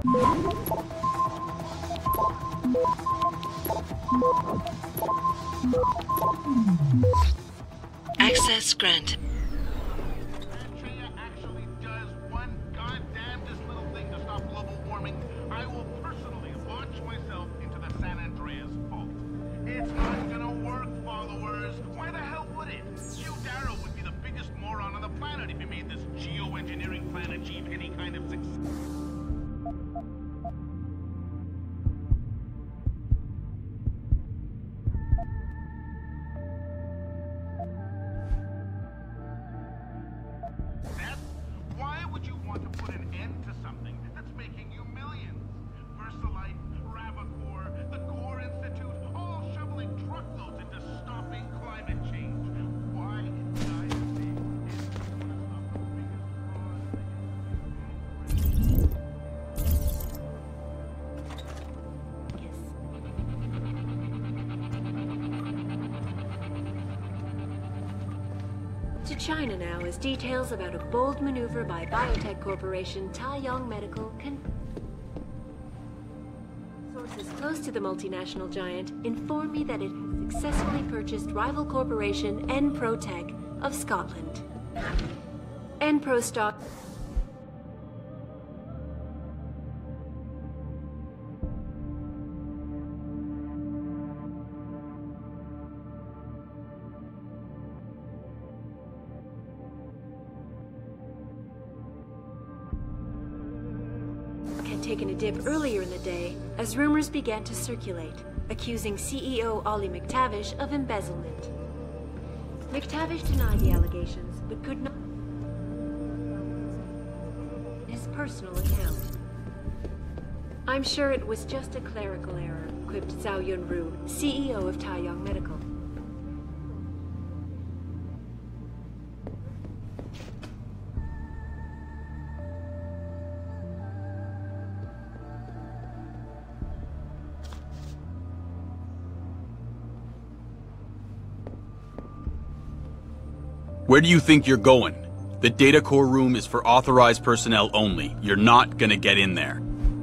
Access granted. Actually does one goddamnedest little thing to stop global warming, I will personally launch myself into the San Andreas Fault. It's not gonna work, followers. Why the hell would it? You Darrow would be the biggest moron on the planet if he made this geoengineering plan achieve any kind of success. Why would you want to put an end to something that's making you millions? VersaLife, Ravacor, the Core Institute, all shoveling truckloads into stopping climate change. Why denied me? To China now as details about a bold maneuver by biotech corporation Taiyong Medical Sources close to the multinational giant inform me that it has successfully purchased rival corporation Enprotech of Scotland. Enpro stock had taken a dip earlier in the day as rumors began to circulate, accusing CEO Ollie McTavish of embezzlement. McTavish denied the allegations, but could not his personal account. I'm sure it was just a clerical error, quipped Zhao Yunru, CEO of Taiyong Medical. Where do you think you're going? The data core room is for authorized personnel only. You're not gonna get in there.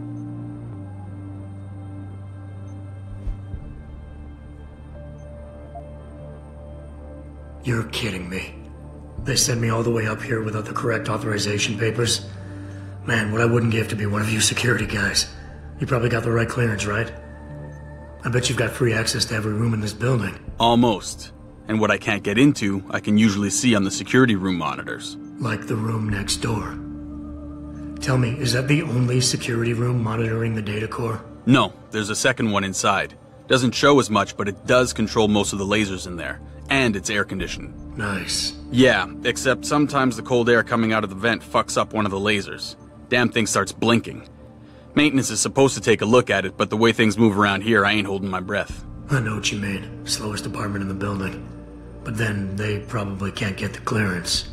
You're kidding me. They sent me all the way up here without the correct authorization papers? Man, what I wouldn't give to be one of you security guys. You probably got the right clearance, right? I bet you've got free access to every room in this building. Almost. And what I can't get into, I can usually see on the security room monitors. Like the room next door. Tell me, is that the only security room monitoring the data core? No, there's a second one inside. Doesn't show as much, but it does control most of the lasers in there. And it's air conditioned. Nice. Yeah, except sometimes the cold air coming out of the vent fucks up one of the lasers. Damn thing starts blinking. Maintenance is supposed to take a look at it, but the way things move around here, I ain't holding my breath. I know what you mean. Slowest department in the building. But then they probably can't get the clearance.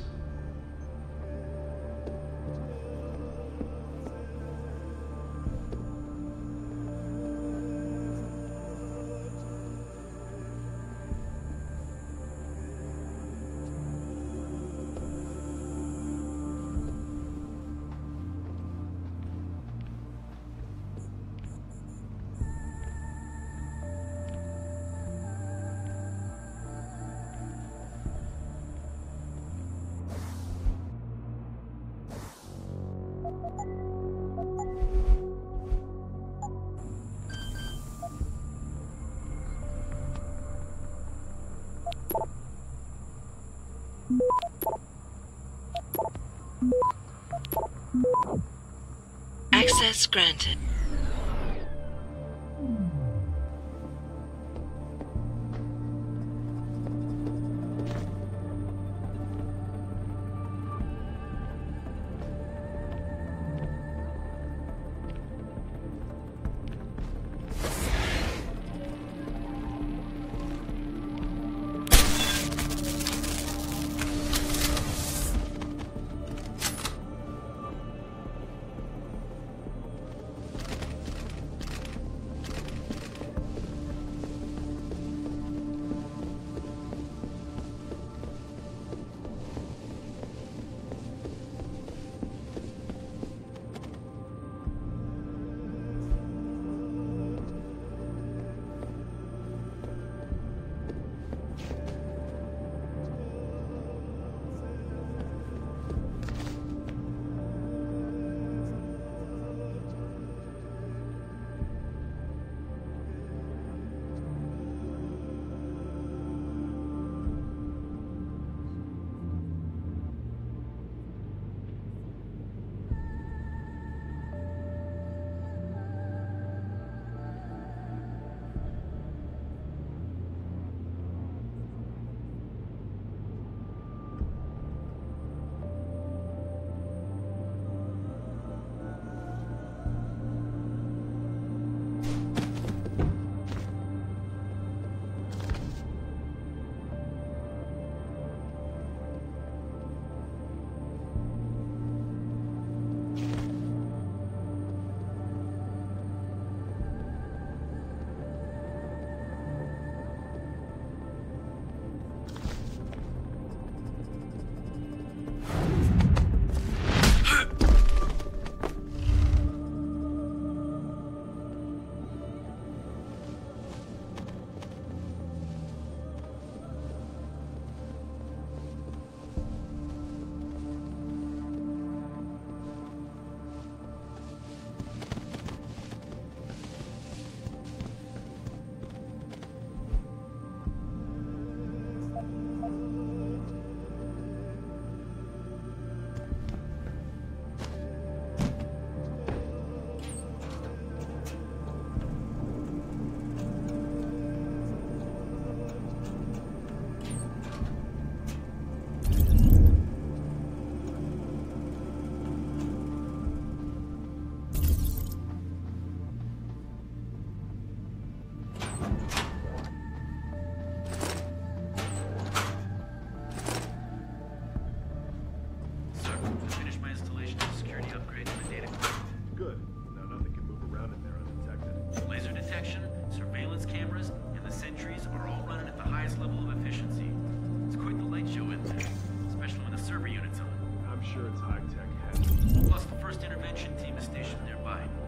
Access granted.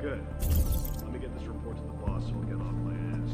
Good. Let me get this report to the boss so we'll get off my ass.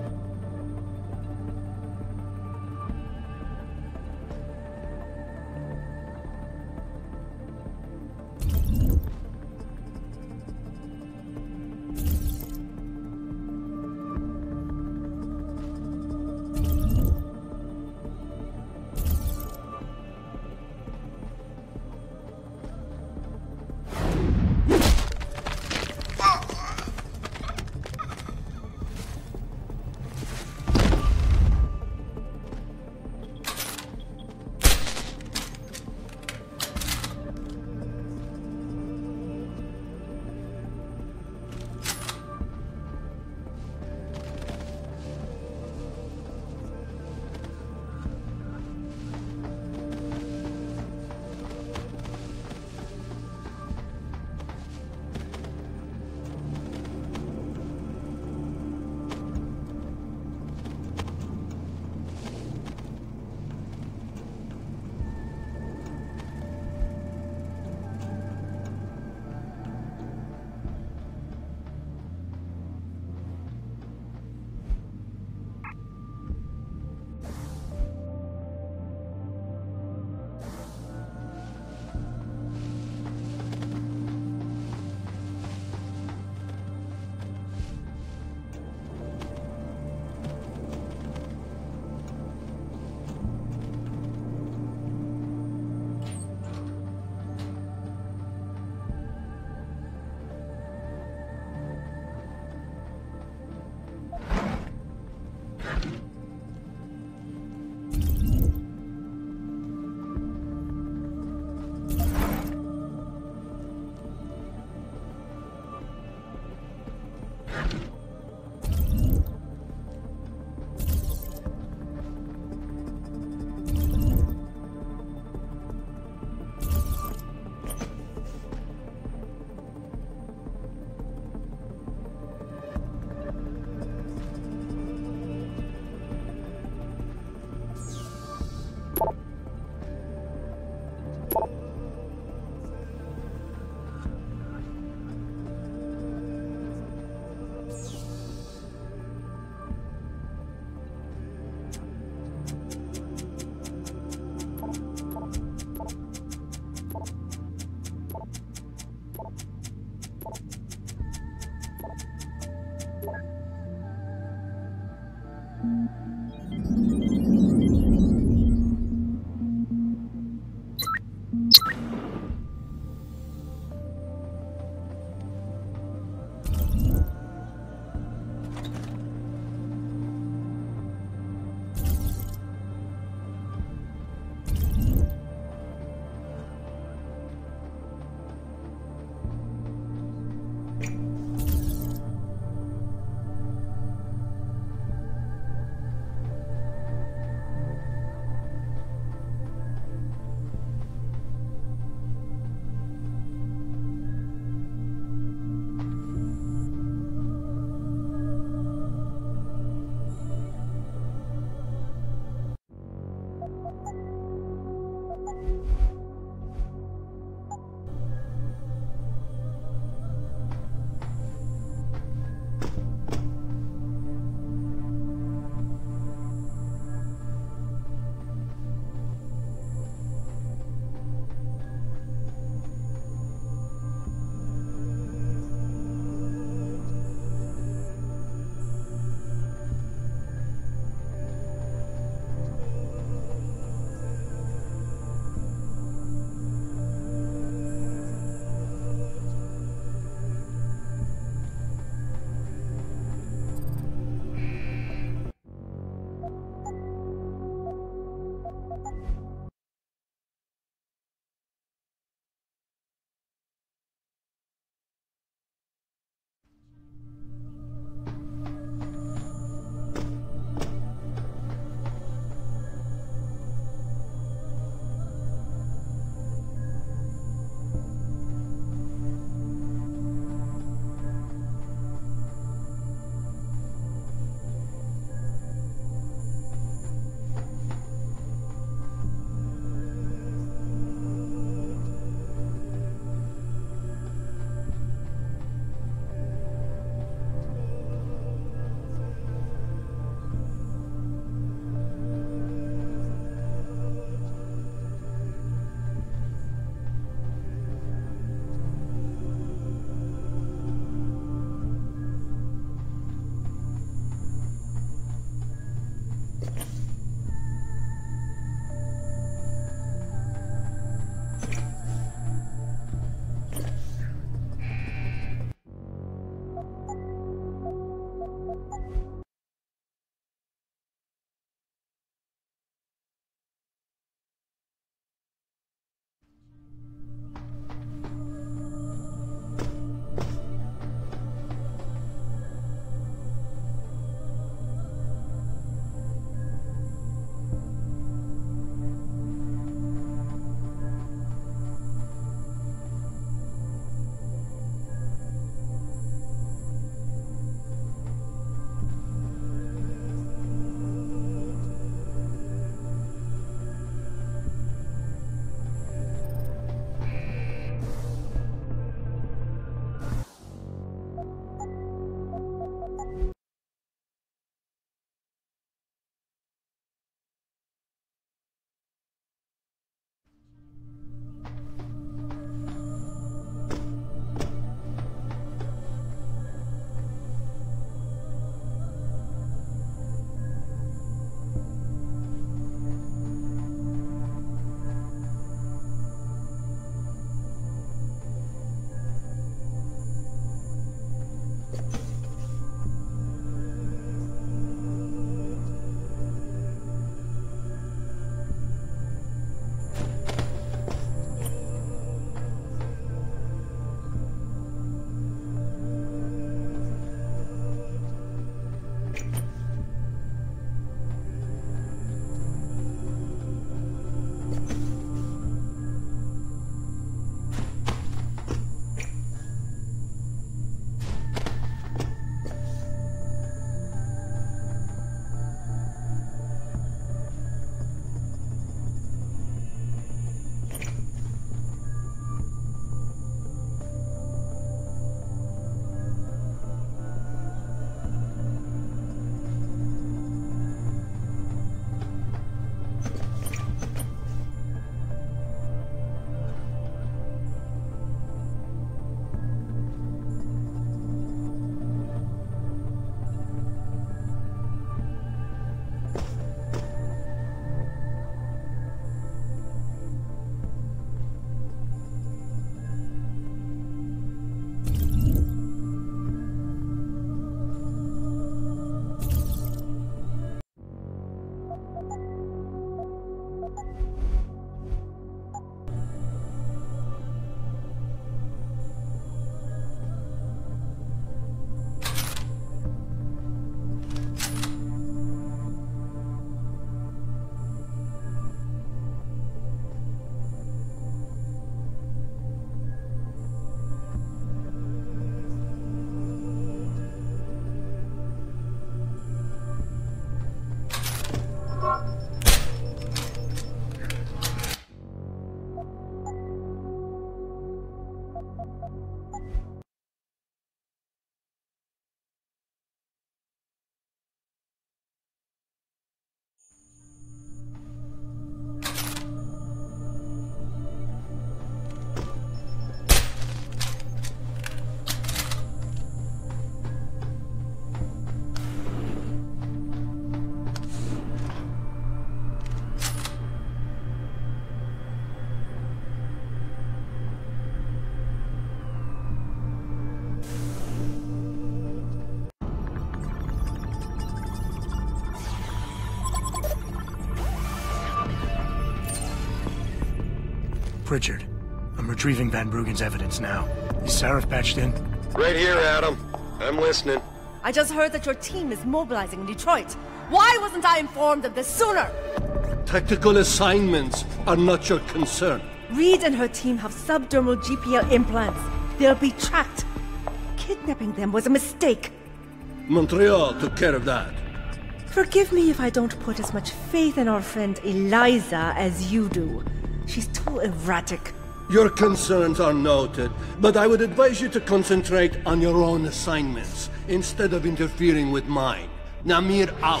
Pritchard. I'm retrieving Van Bruggen's evidence now. Is Sarif patched in? Right here, Adam. I'm listening. I just heard that your team is mobilizing in Detroit. Why wasn't I informed of this sooner? Tactical assignments are not your concern. Reed and her team have subdermal GPL implants. They'll be tracked. Kidnapping them was a mistake. Montreal took care of that. Forgive me if I don't put as much faith in our friend Eliza as you do. She's too erratic. Your concerns are noted, but I would advise you to concentrate on your own assignments, instead of interfering with mine. Namir out.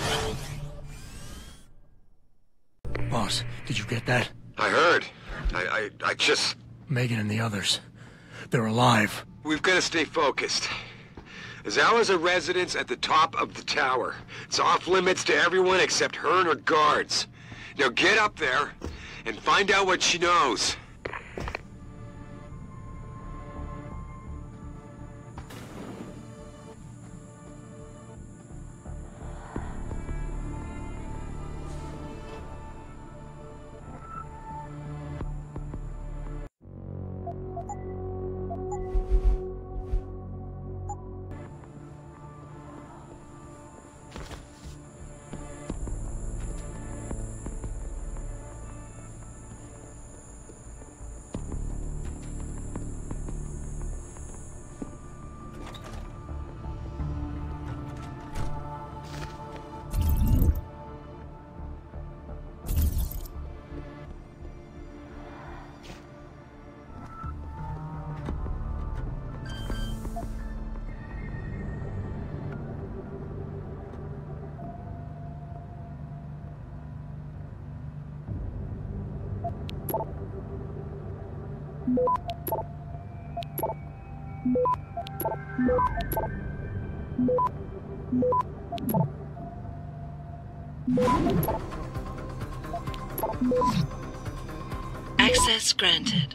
Boss, did you get that? I heard. I just... Megan and the others. They're alive. We've got to stay focused. Zawa's a residence at the top of the tower. It's off limits to everyone except her and her guards. Now get up there and find out what she knows. Access granted.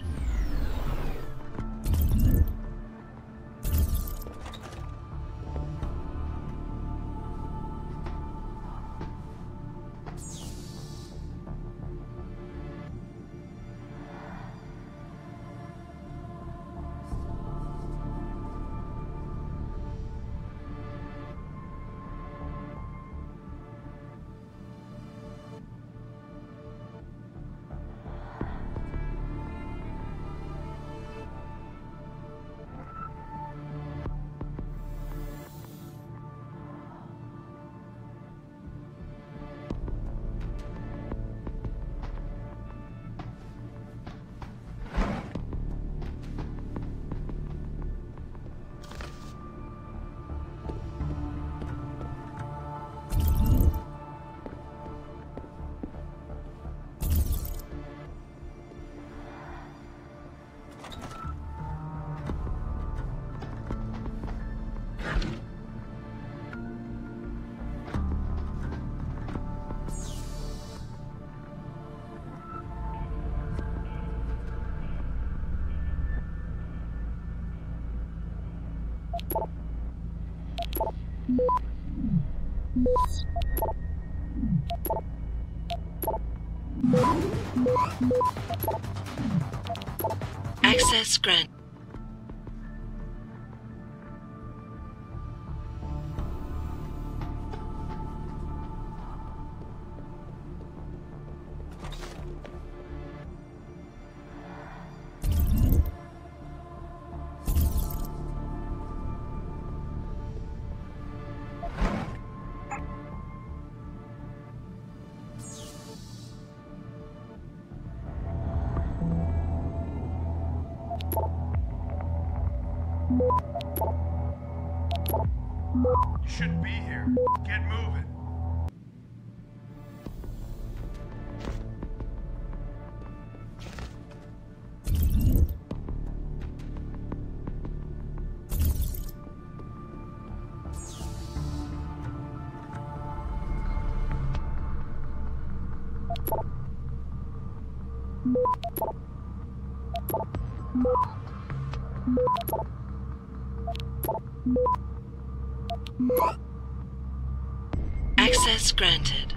Access granted. You shouldn't be here. Get moving. Access granted.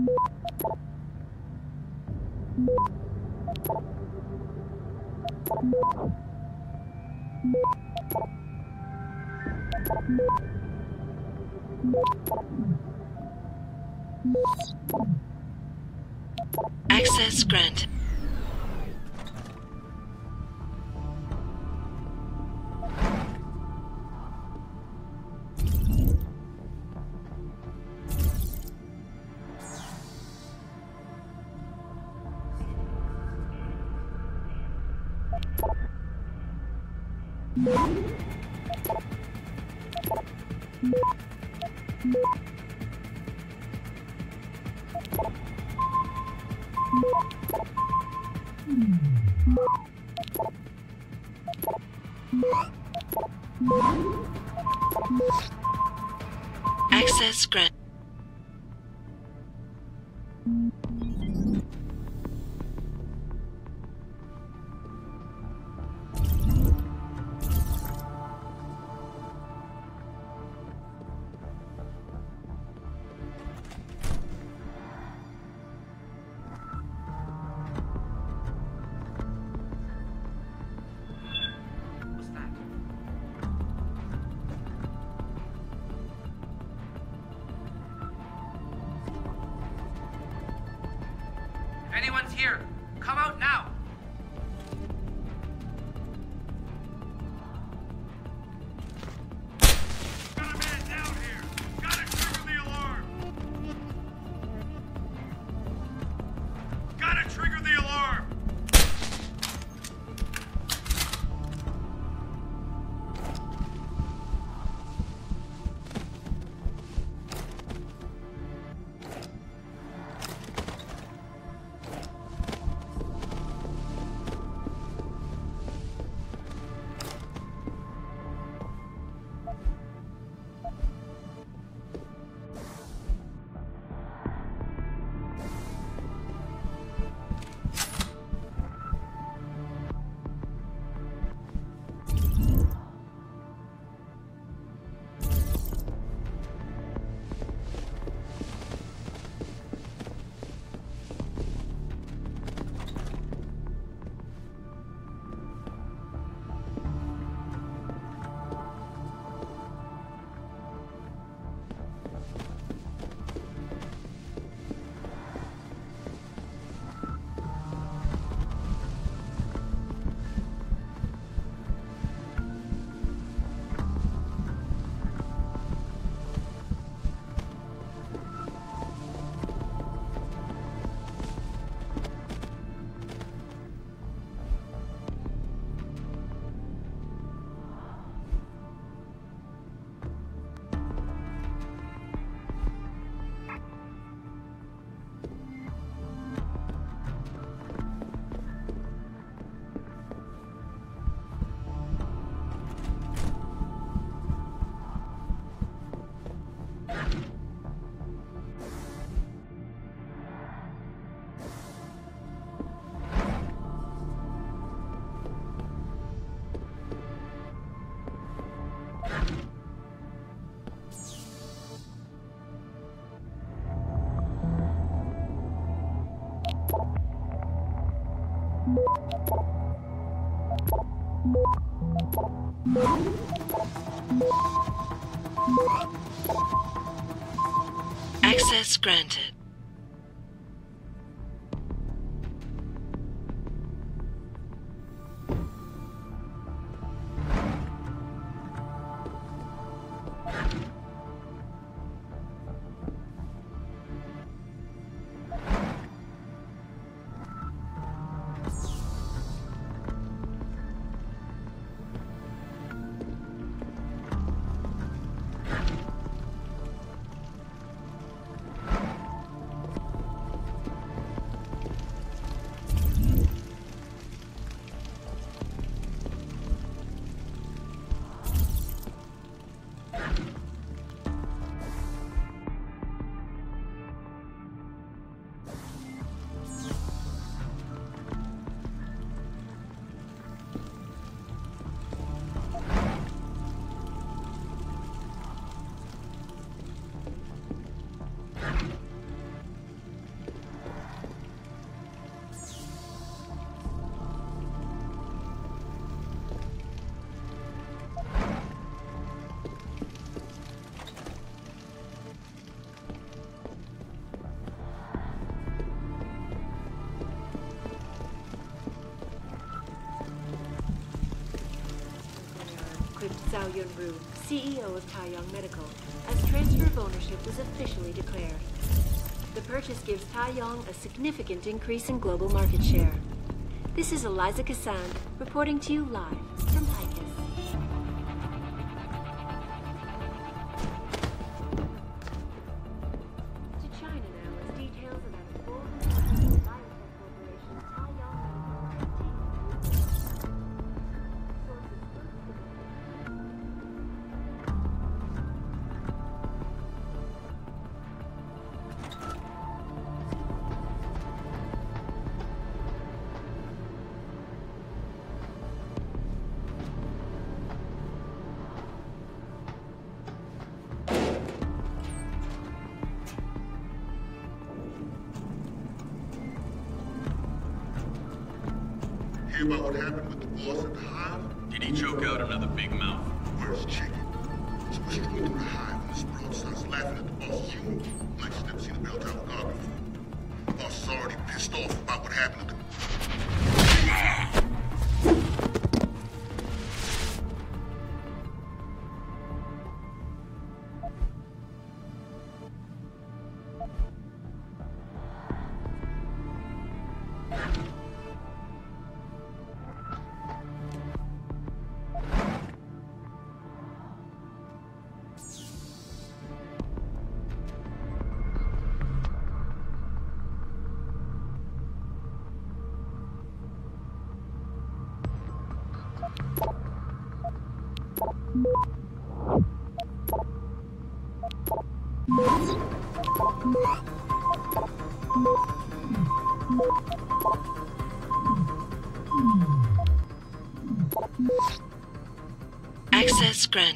Access granted. Access granted. If anyone's here, come out now! Got a man down here! Gotta trigger the alarm! Gotta trigger the alarm! Access granted. Zhao Yunru, CEO of Taiyang Medical, as transfer of ownership was officially declared. The purchase gives Taiyang a significant increase in global market share. This is Eliza Cassan, reporting to you live from Picus. To China now, as details about the full biotech corporation Taiyang Hear about what happened with the boss at the hive? Did he choke out another big mouth? Where's chicken? So we're strolling through the hive when this broad starts laughing at the boss's humor. Like she's never seen a bell tower guard before. The boss is already pissed off about what happened to the... Access granted.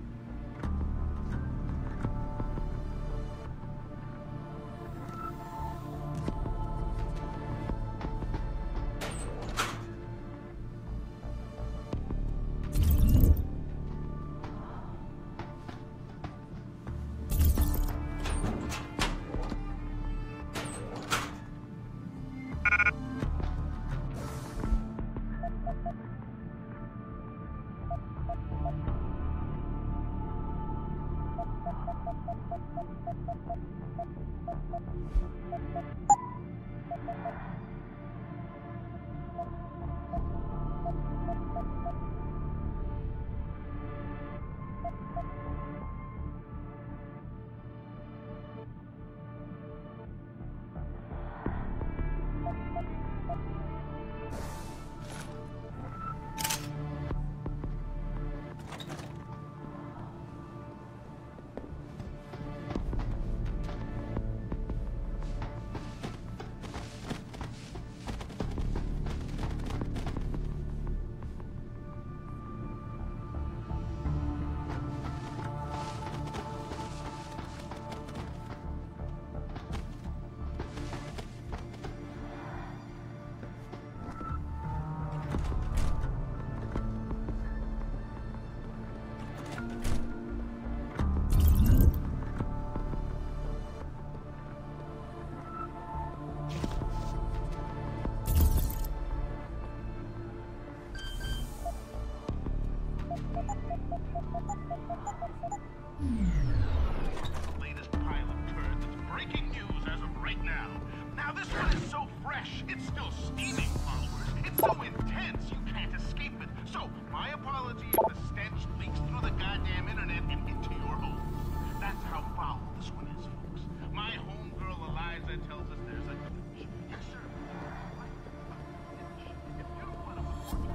Latest pile of turds. It's breaking news as of right now. Now this one is so fresh, it's still steaming, followers. It's so intense, you can't escape it. So, my apology if the stench leaks through the goddamn internet and into your home. That's how foul this one is, folks. My homegirl Eliza tells us there's a glitch. Yes, sir. If you're one of them...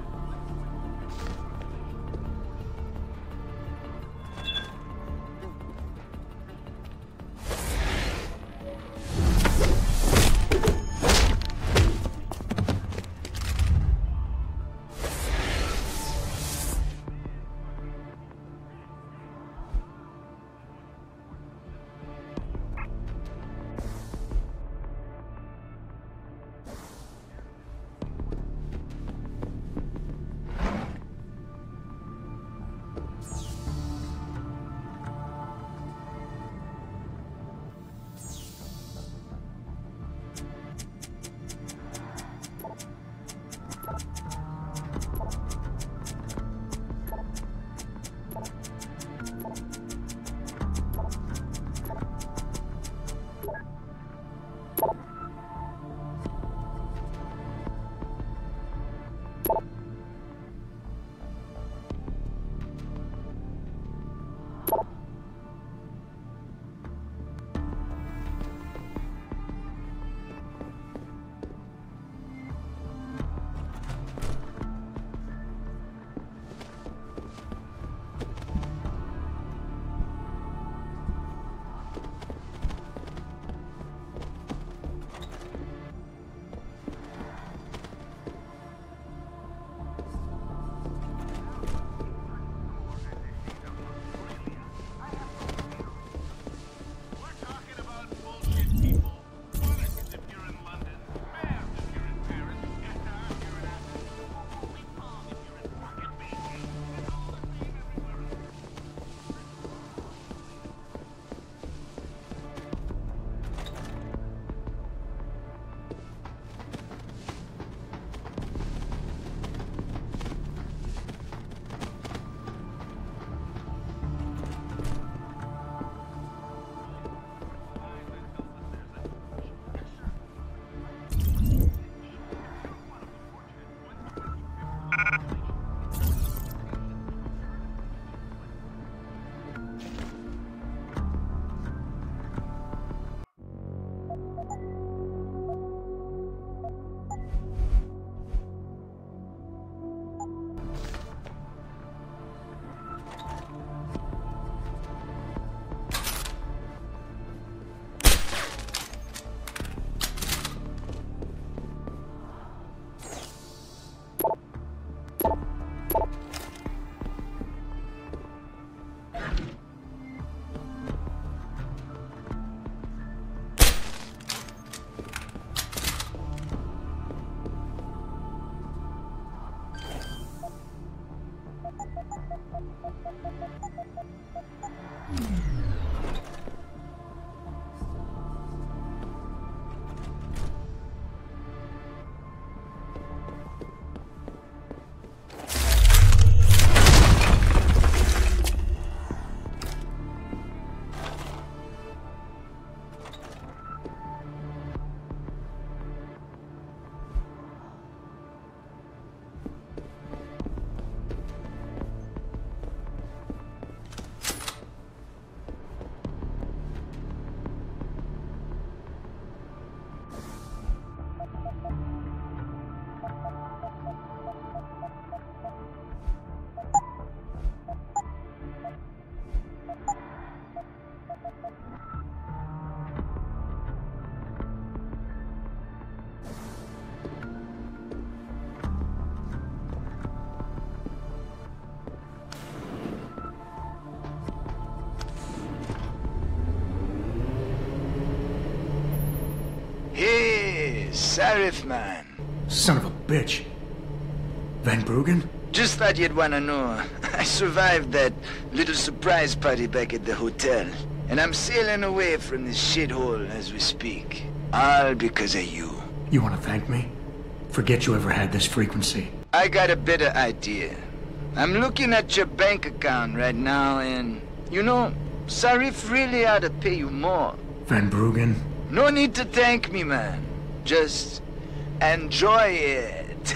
Sheriff, man. Son of a bitch. Van Bruggen? Just thought you'd want to know. I survived that little surprise party back at the hotel. And I'm sailing away from this shithole as we speak. All because of you. You want to thank me? Forget you ever had this frequency. I got a better idea. I'm looking at your bank account right now and... You know, Sarif really ought to pay you more. Van Bruggen? No need to thank me, man. Just enjoy it.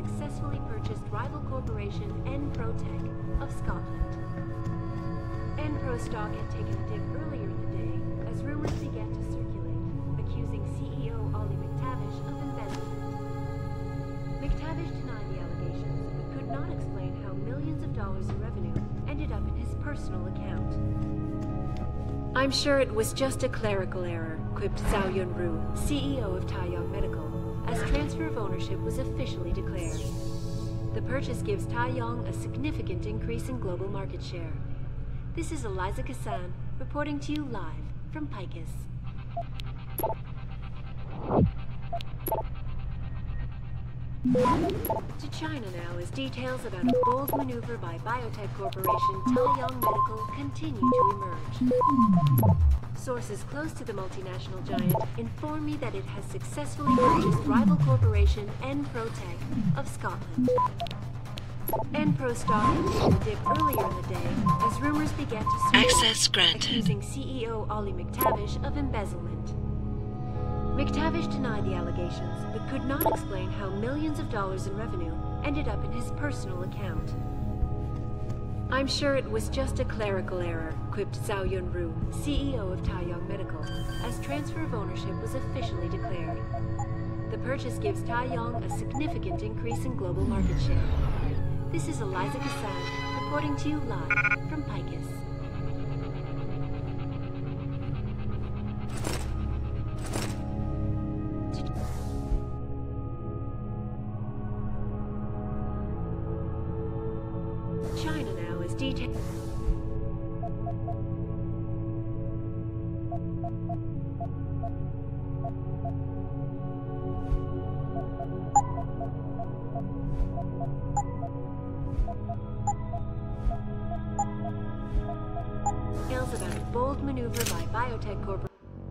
successfully purchased rival corporation Enprotech of Scotland. Enpro stock had taken a dip earlier in the day as rumors began to circulate, accusing CEO Ollie McTavish of embezzlement. McTavish denied the allegations, but could not explain how millions of dollars in revenue ended up in his personal account. I'm sure it was just a clerical error, quipped Zhao Yunru, CEO of Taiyang Medical, as transfer of ownership was officially declared. The purchase gives Taiyang a significant increase in global market share. This is Eliza Kassan, reporting to you live from Picus. To China now as details about a bold maneuver by biotech corporation Taiyang Medical continue to emerge. Sources close to the multinational giant inform me that it has successfully purchased rival corporation Enprotech of Scotland. Enpro stock had taken a dip earlier in the day as rumors began to circulate, Access granted. accusing CEO Ollie McTavish of embezzlement. McTavish denied the allegations, but could not explain how millions of dollars in revenue ended up in his personal account. I'm sure it was just a clerical error, quipped Zhao Yunru, CEO of Taiyang Medical, as transfer of ownership was officially declared. The purchase gives Taiyang a significant increase in global market share. This is Eliza Kassan, reporting to you live from Picus. China now is detailed. Details about a bold maneuver by biotech corporation.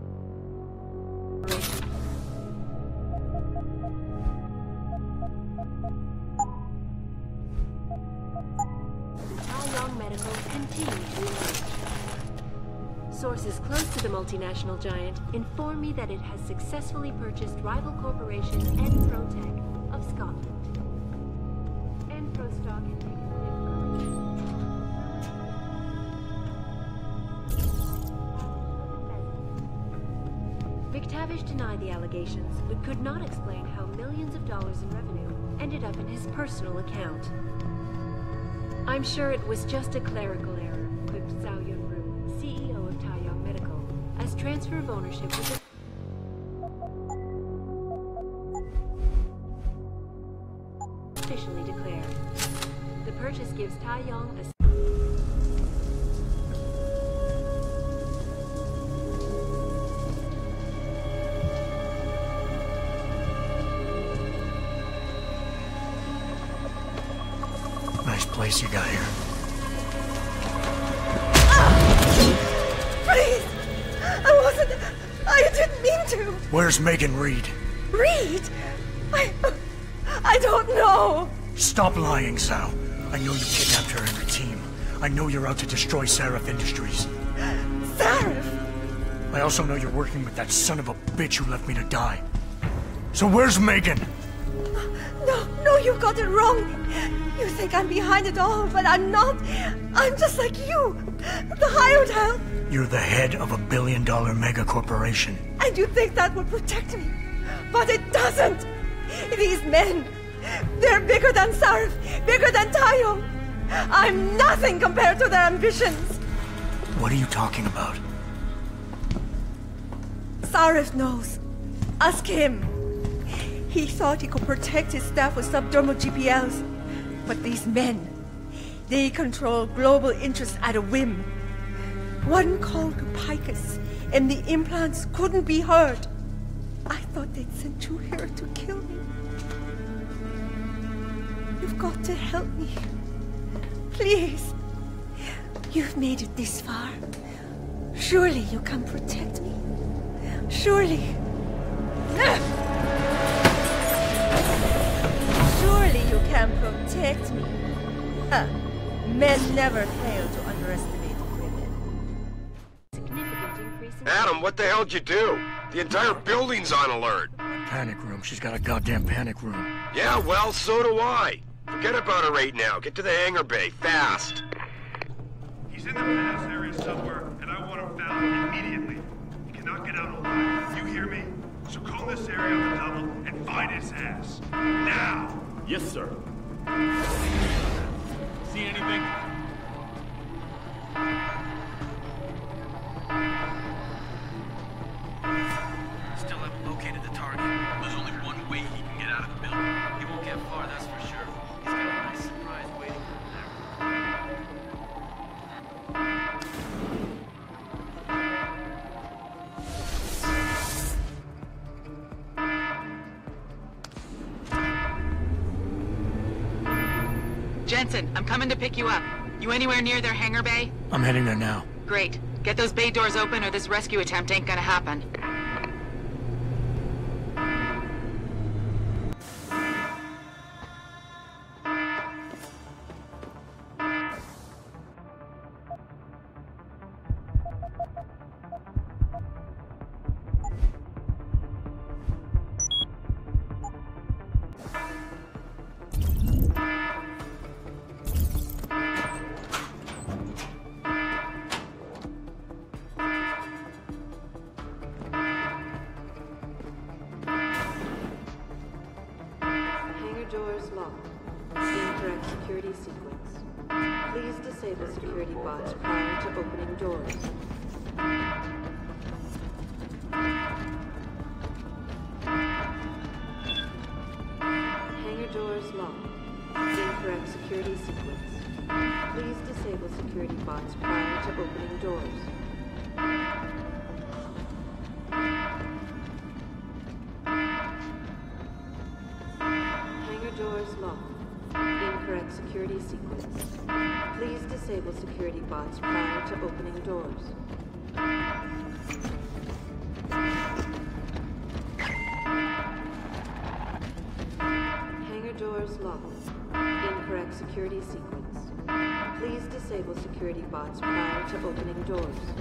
Taiyang Medical continue to emerge. Sources close to the multinational giant inform me that it has successfully purchased rival corporation Enprotech of Scotland. Enpro stock had taken a dip earlier. McTavish denied the allegations, but could not explain how millions of dollars in revenue ended up in his personal account. I'm sure it was just a clerical error, quipped Zhao Yunru, CEO of Taiyang Medical, as transfer of ownership was officially declared. The purchase gives Taiyang a Nice place you got here. Please! I didn't mean to! Where's Megan Reed? Reed? I don't know! Stop lying, Zhao. I know you kidnapped her and her team. I know you're out to destroy Sarif Industries. Sarif? I also know you're working with that son of a bitch who left me to die. So where's Megan? No, you got it wrong. You think I'm behind it all, but I'm not. I'm just like you. The hired help. You're the head of a billion-dollar mega corporation. And you think that will protect me. But it doesn't. These men, they're bigger than Sarif, bigger than Taiyang. I'm nothing compared to their ambitions. What are you talking about? Sarif knows. Ask him. He thought he could protect his staff with subdermal GPLs. But these men, they control global interests at a whim. One call to Picus, and the implants couldn't be heard. I thought they'd sent you here to kill me. You've got to help me. Please. You've made it this far. Surely you can protect me. Surely. Surely you can protect me. Huh. Men never fail to underestimate women. significant increase in Adam, what the hell'd you do? The entire building's on alert. panic room. She's got a goddamn panic room. Yeah, well, so do I. Forget about her right now. Get to the hangar bay, fast. He's in the penthouse area somewhere, and I want him found immediately. He cannot get out alive. You hear me? So comb this area on the double and find his ass. Now! Yes, sir. See anything? Still haven't located the target. There's only one way he can get out of the building. He won't get far, that's for sure. He's got a nice surprise waiting for him there. Jensen, I'm coming to pick you up. You anywhere near their hangar bay? I'm heading there now. Great. Get those bay doors open or this rescue attempt ain't gonna happen. Doors locked. Incorrect security sequence. Please disable security bots prior to opening doors. Hangar doors locked. Incorrect security sequence. Please disable security bots prior to opening doors. Doors locked. Incorrect security sequence. Please disable security bots prior to opening doors. Hangar doors locked. Incorrect security sequence. Please disable security bots prior to opening doors.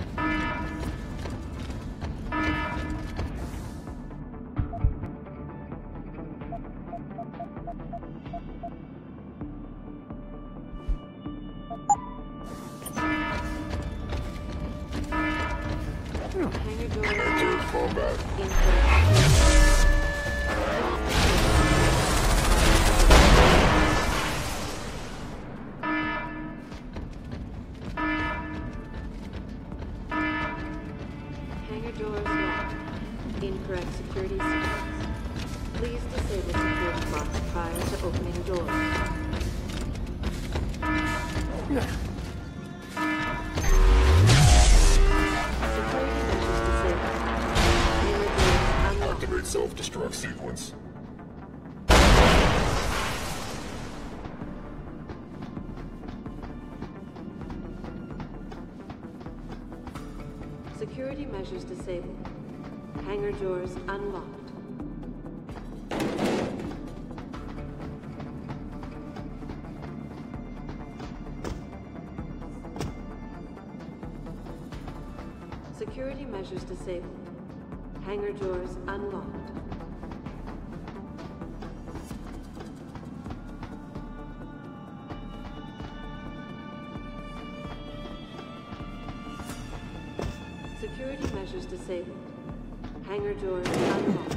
Hangar doors locked. Incorrect security sequence. Please disable security bots prior to opening doors. Activate self-destruct sequence. Security measures disabled. Hangar doors unlocked. Security measures disabled. Hangar doors unlocked. Security measures disabled. Hangar doors unlocked.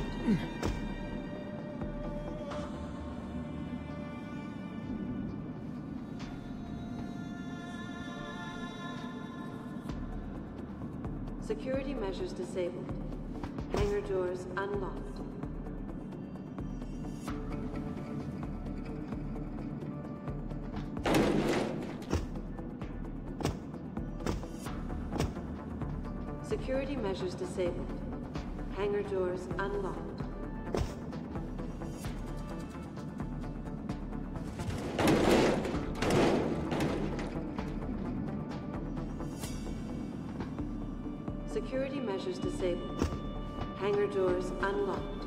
Security measures disabled. Hangar doors unlocked. Security measures disabled. Hangar doors unlocked. Security measures disabled. Hangar doors unlocked.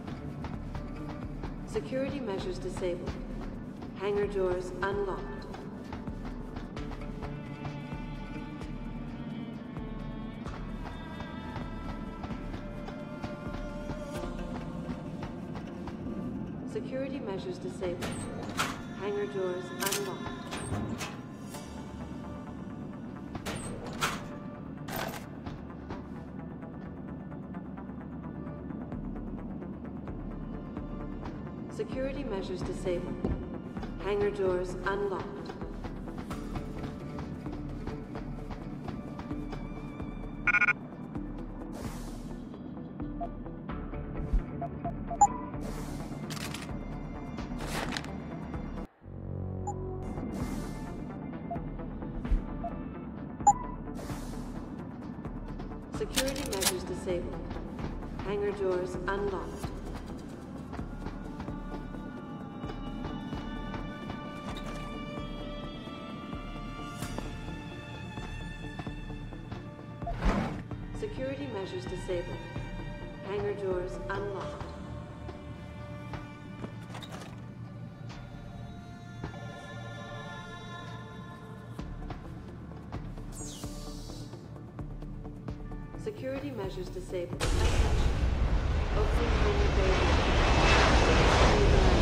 Security measures disabled. Hangar doors unlocked. measures disabled. Hangar doors unlocked. Security measures disabled. Hangar doors unlocked. Security measures disabled. Hangar doors unlocked. Security measures disabled. Hangar doors unlocked. Security measures disabled. Attention. Opening hangar bay door.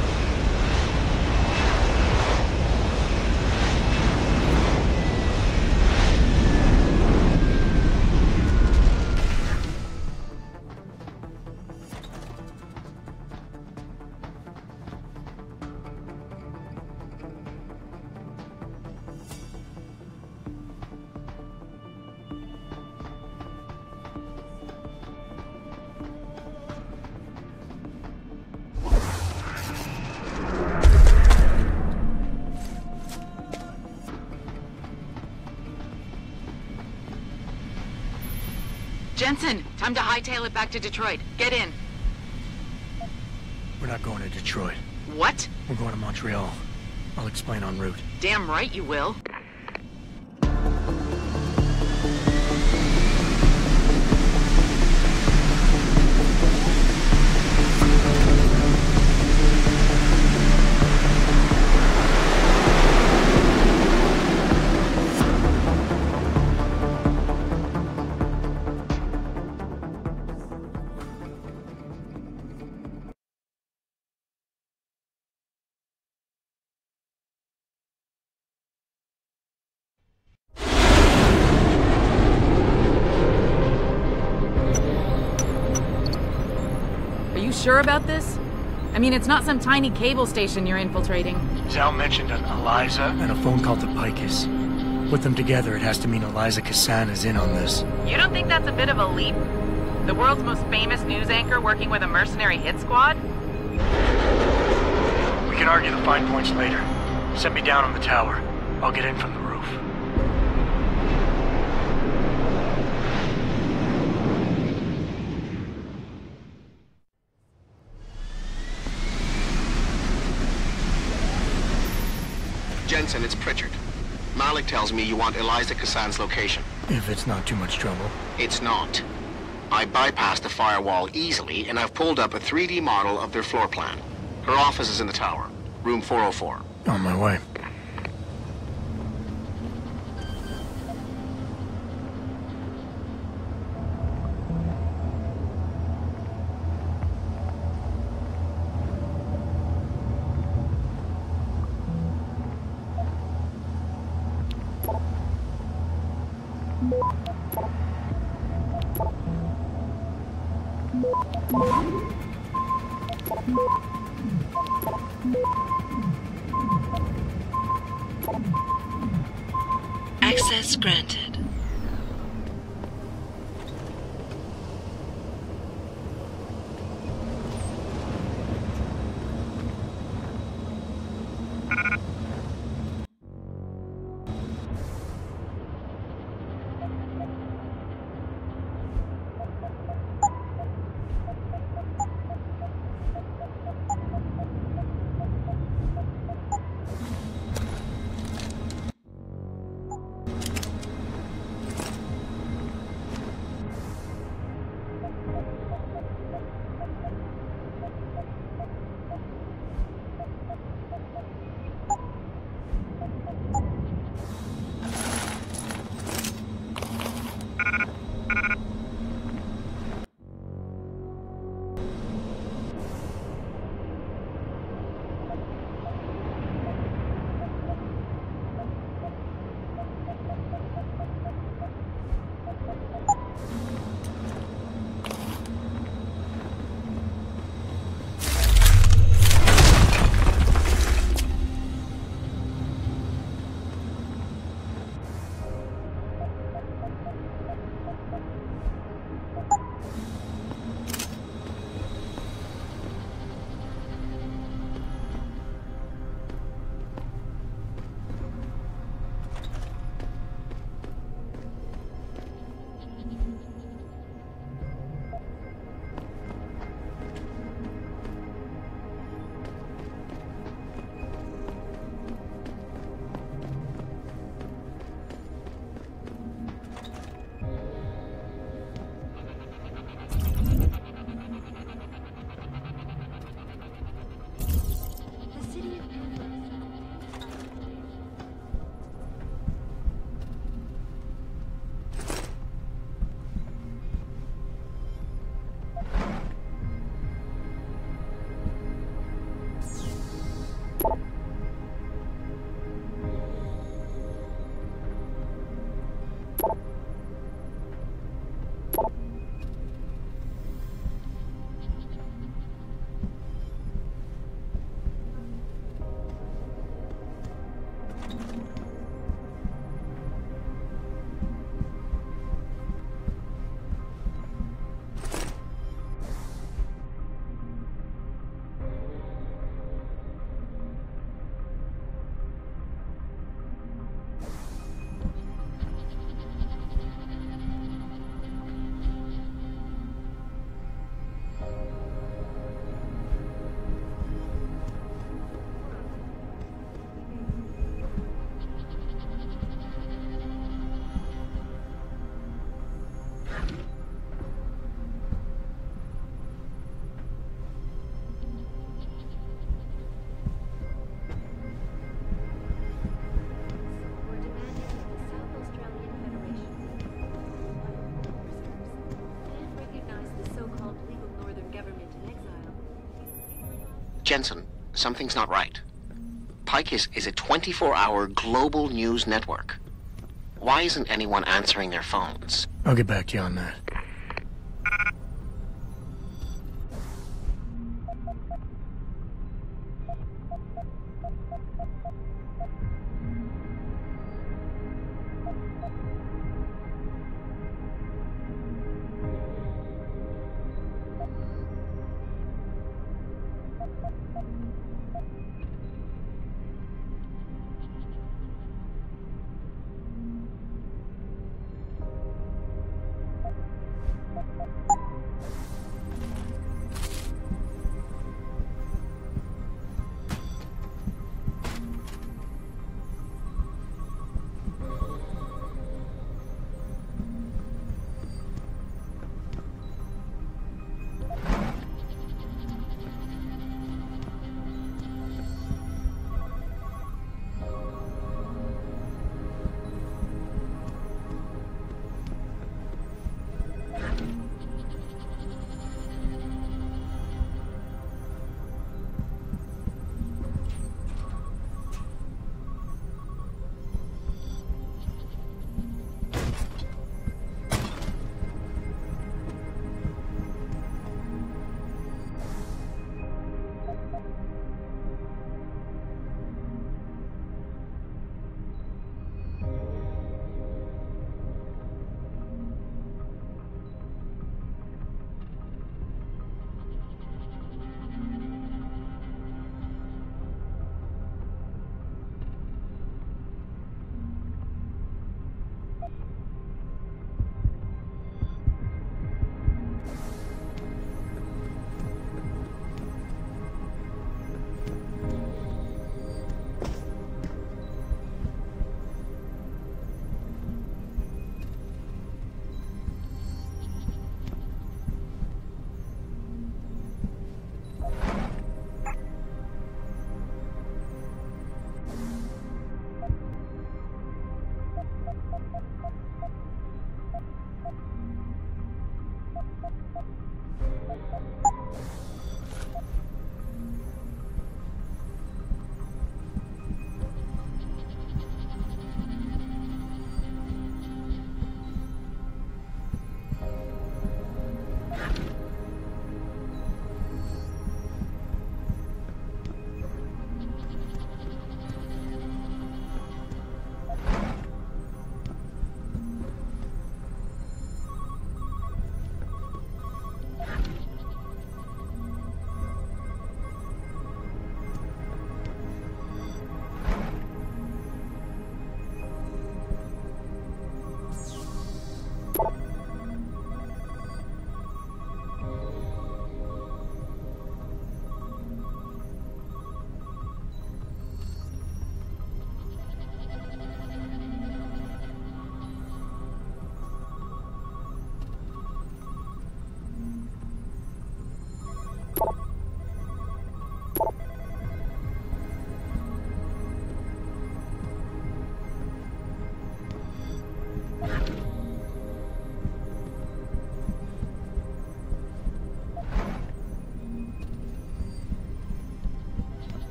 Jensen, time to hightail it back to Detroit. Get in. We're not going to Detroit. What? We're going to Montreal. I'll explain en route. Damn right you will. Sure about this? I mean, it's not some tiny cable station you're infiltrating. Zal mentioned an Eliza and a phone call to Picus. Put them together, it has to mean Eliza Kassan is in on this. You don't think that's a bit of a leap? The world's most famous news anchor working with a mercenary hit squad? We can argue the fine points later. Set me down on the tower. I'll get in from the roof. Jensen, it's Pritchard. Malik tells me you want Eliza Kassan's location. If it's not too much trouble. It's not. I bypassed the firewall easily, and I've pulled up a 3D model of their floor plan. Her office is in the tower, room 404. On my way. Access granted. Jensen, something's not right. Pike is a 24-hour global news network. Why isn't anyone answering their phones? I'll get back to you on that.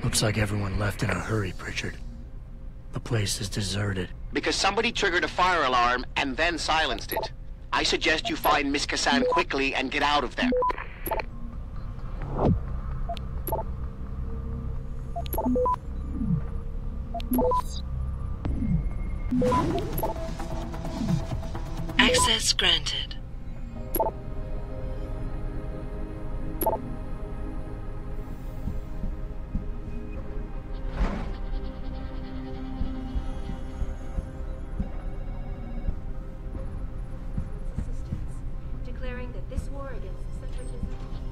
Looks like everyone left in a hurry, Pritchard. The place is deserted. Because somebody triggered a fire alarm and then silenced it. I suggest you find Miss Kassan quickly and get out of there. Access granted. Declaring that this war against separatism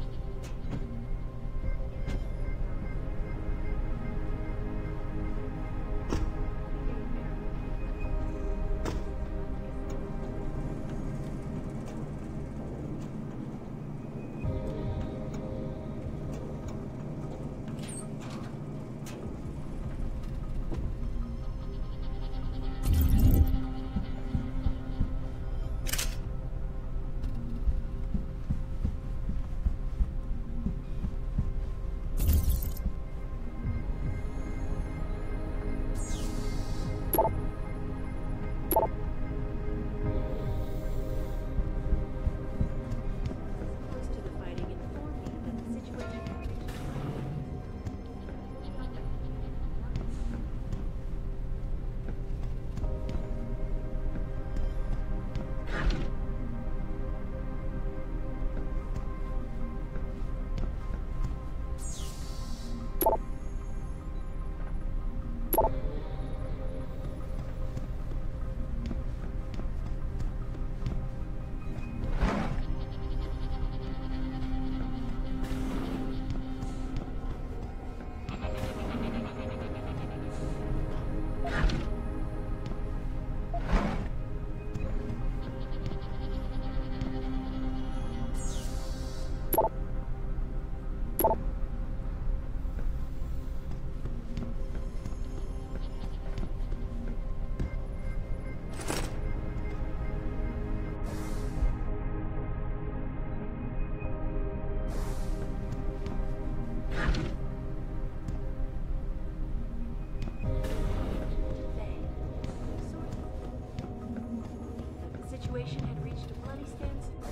had reached a bloody standstill.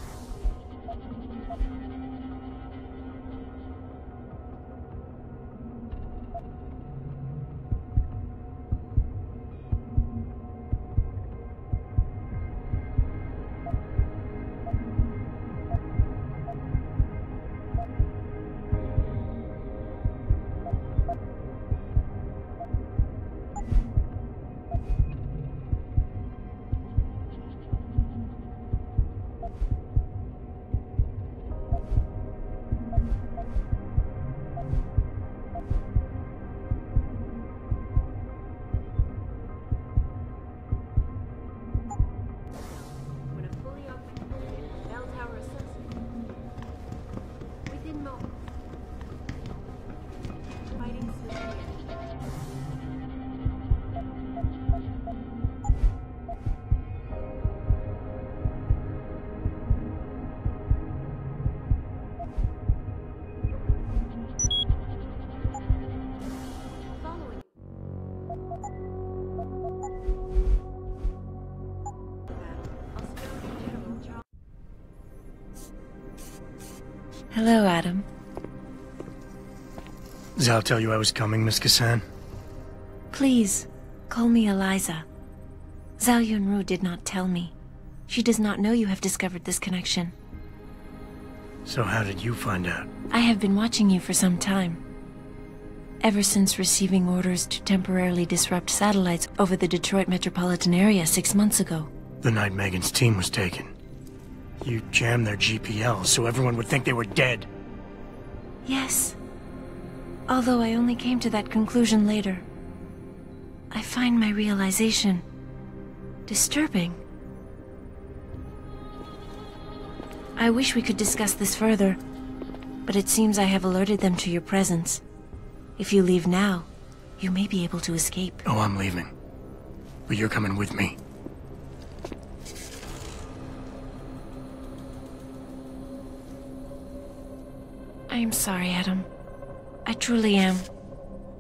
Hello, Adam. Zal tell you I was coming, Miss Kassan? Please, call me Eliza. Zhao Yunru did not tell me. She does not know you have discovered this connection. So how did you find out? I have been watching you for some time. Ever since receiving orders to temporarily disrupt satellites over the Detroit metropolitan area 6 months ago. The night Megan's team was taken. You jammed their GPL so everyone would think they were dead. Yes. Although I only came to that conclusion later. I find my realization disturbing. I wish we could discuss this further, but it seems I have alerted them to your presence. If you leave now, you may be able to escape. Oh, I'm leaving. But you're coming with me. I am sorry, Adam. I truly am.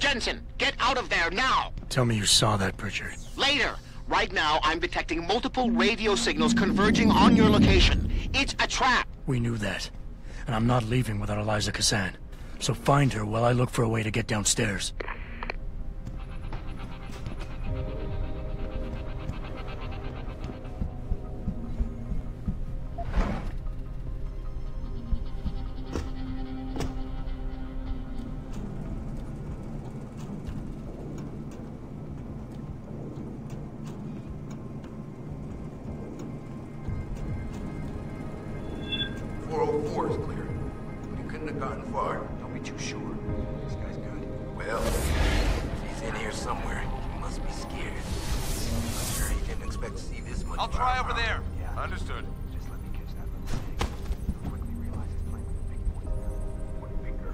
Jensen, get out of there now! Tell me you saw that, Pritchard. Later! Right now, I'm detecting multiple radio signals converging on your location. It's a trap! We knew that. And I'm not leaving without Eliza Kazan. So find her while I look for a way to get downstairs. Is clear. You couldn't have gotten far. Don't be too sure. This guy's good. Well, if he's in here somewhere, he must be scared. I'm sure he didn't expect to see this much. I'll try over there. Yeah. Understood. Just let me catch that little thing. He'll quickly realize he's playing with a big boy. One finger.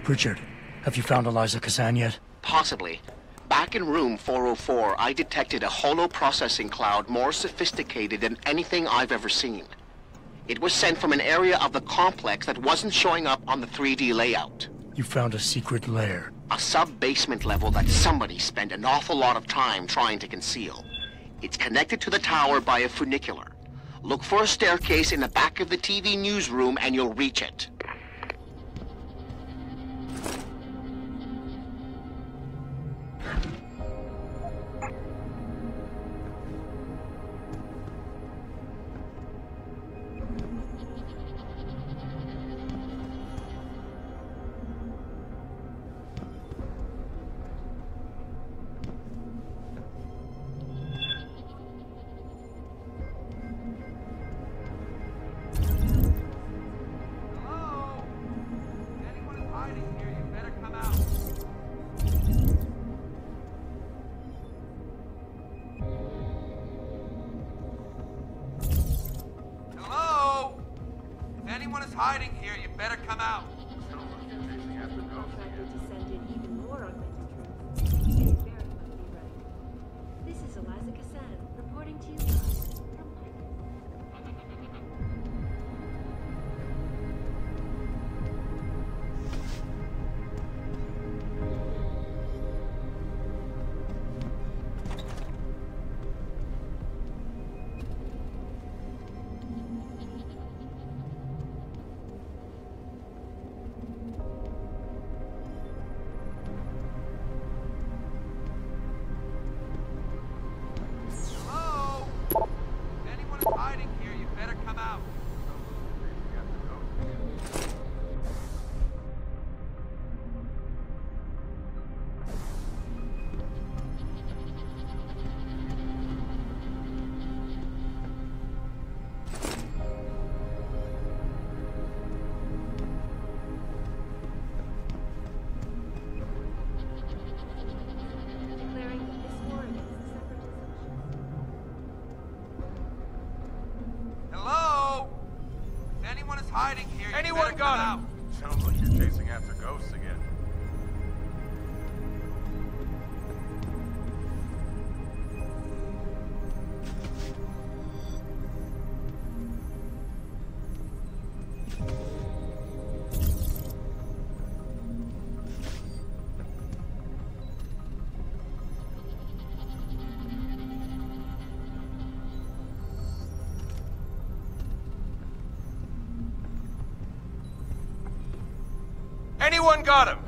Pritchard, have you found Eliza Kazan yet? Possibly. Back in room 404, I detected a holo-processing cloud more sophisticated than anything I've ever seen. It was sent from an area of the complex that wasn't showing up on the 3D layout. You found a secret lair. A sub-basement level that somebody spent an awful lot of time trying to conceal. It's connected to the tower by a funicular. Look for a staircase in the back of the TV newsroom and you'll reach it. Hiding here, you better come out. This is Eliza Kazan, reporting to you live from hiding here, you better come out. declaring that this war against the separatists. Hello? If anyone is hiding here, you better come out. Sounds like you're chasing after ghosts again. Anyone got him?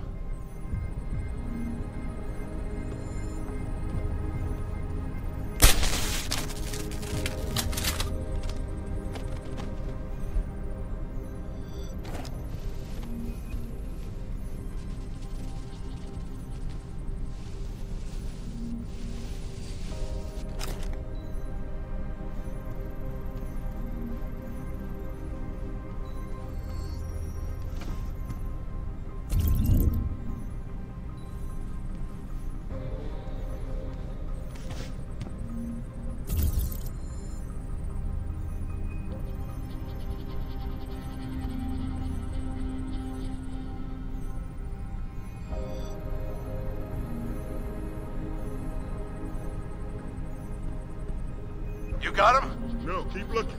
You got him? No, keep looking.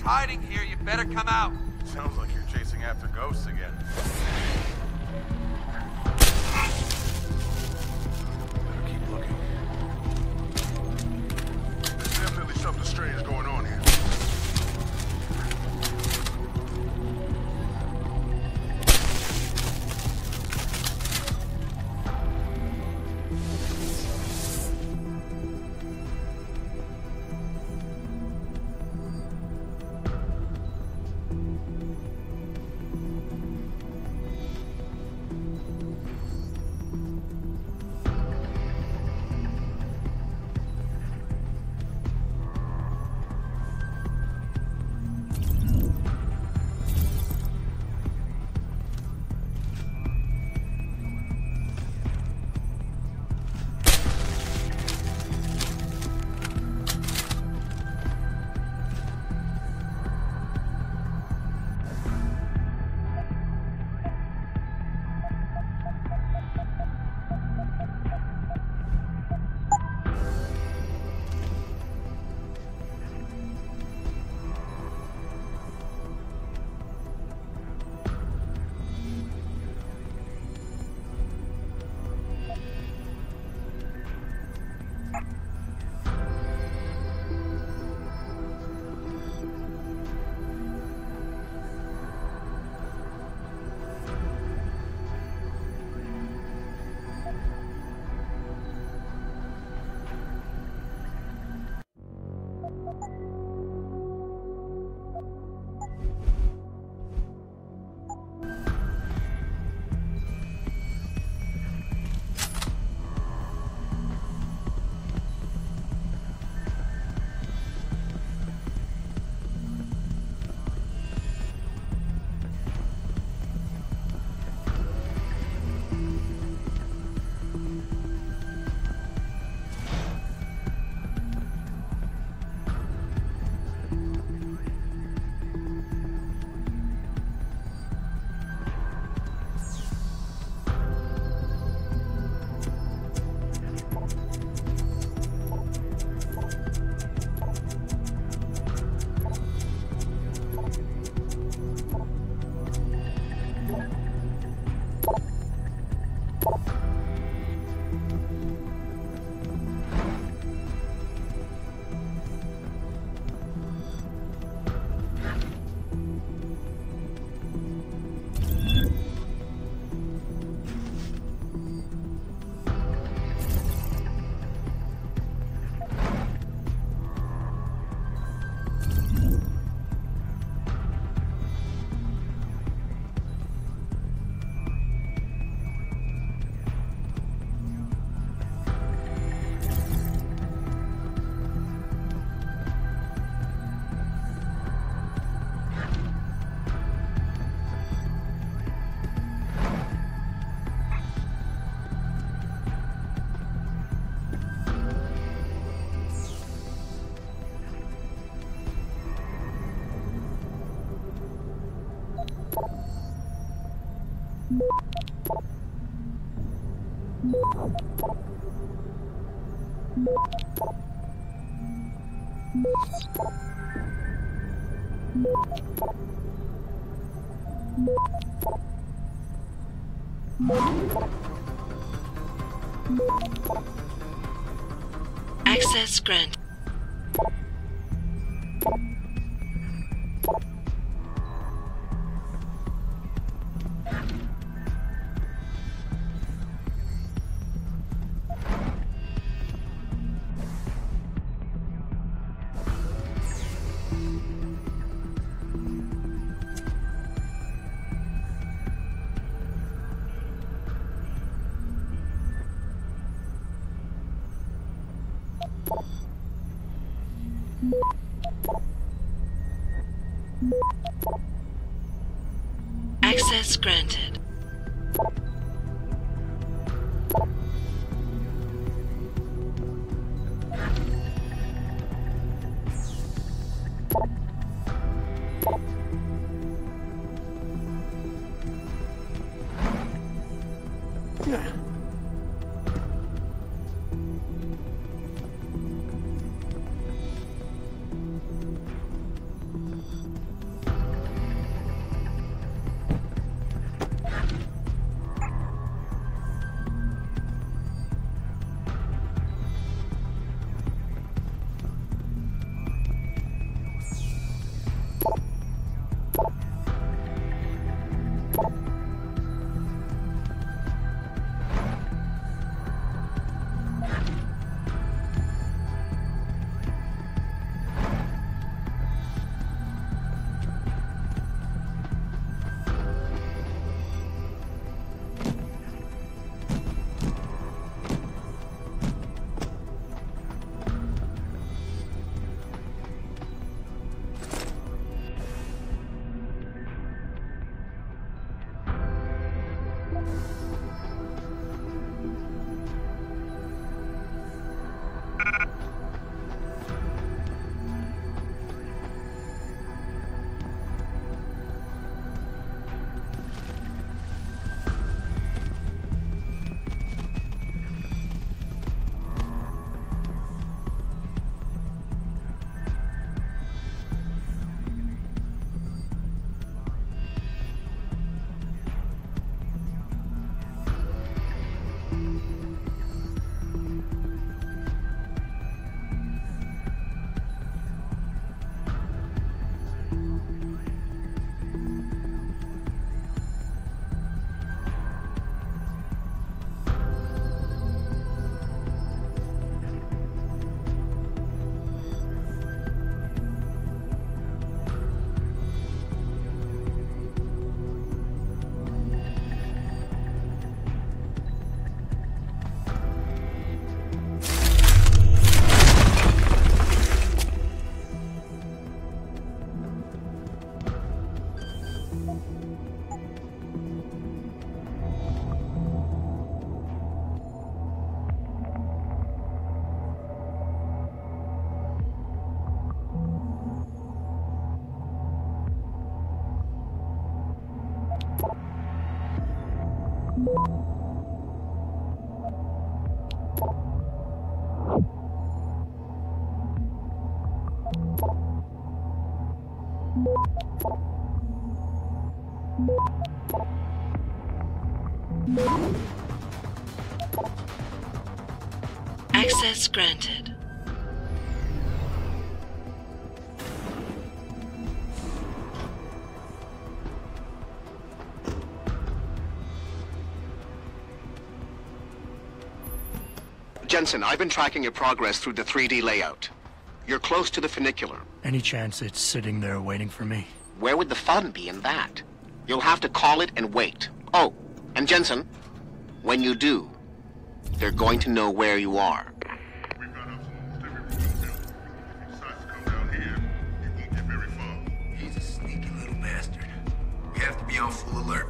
hiding here. You better come out. Sounds like you're chasing after ghosts again. Better keep looking. There's definitely something strange going on here. Access granted. Access granted. Access granted. Jensen, I've been tracking your progress through the 3D layout. You're close to the funicular. Any chance it's sitting there waiting for me? Where would the fun be in that? You'll have to call it and wait. Oh, and Jensen, when you do, they're going to know where you are. We've got obstacles everywhere in the building. If he decides to come down here, he won't get very far. He's a sneaky little bastard. We have to be on full alert.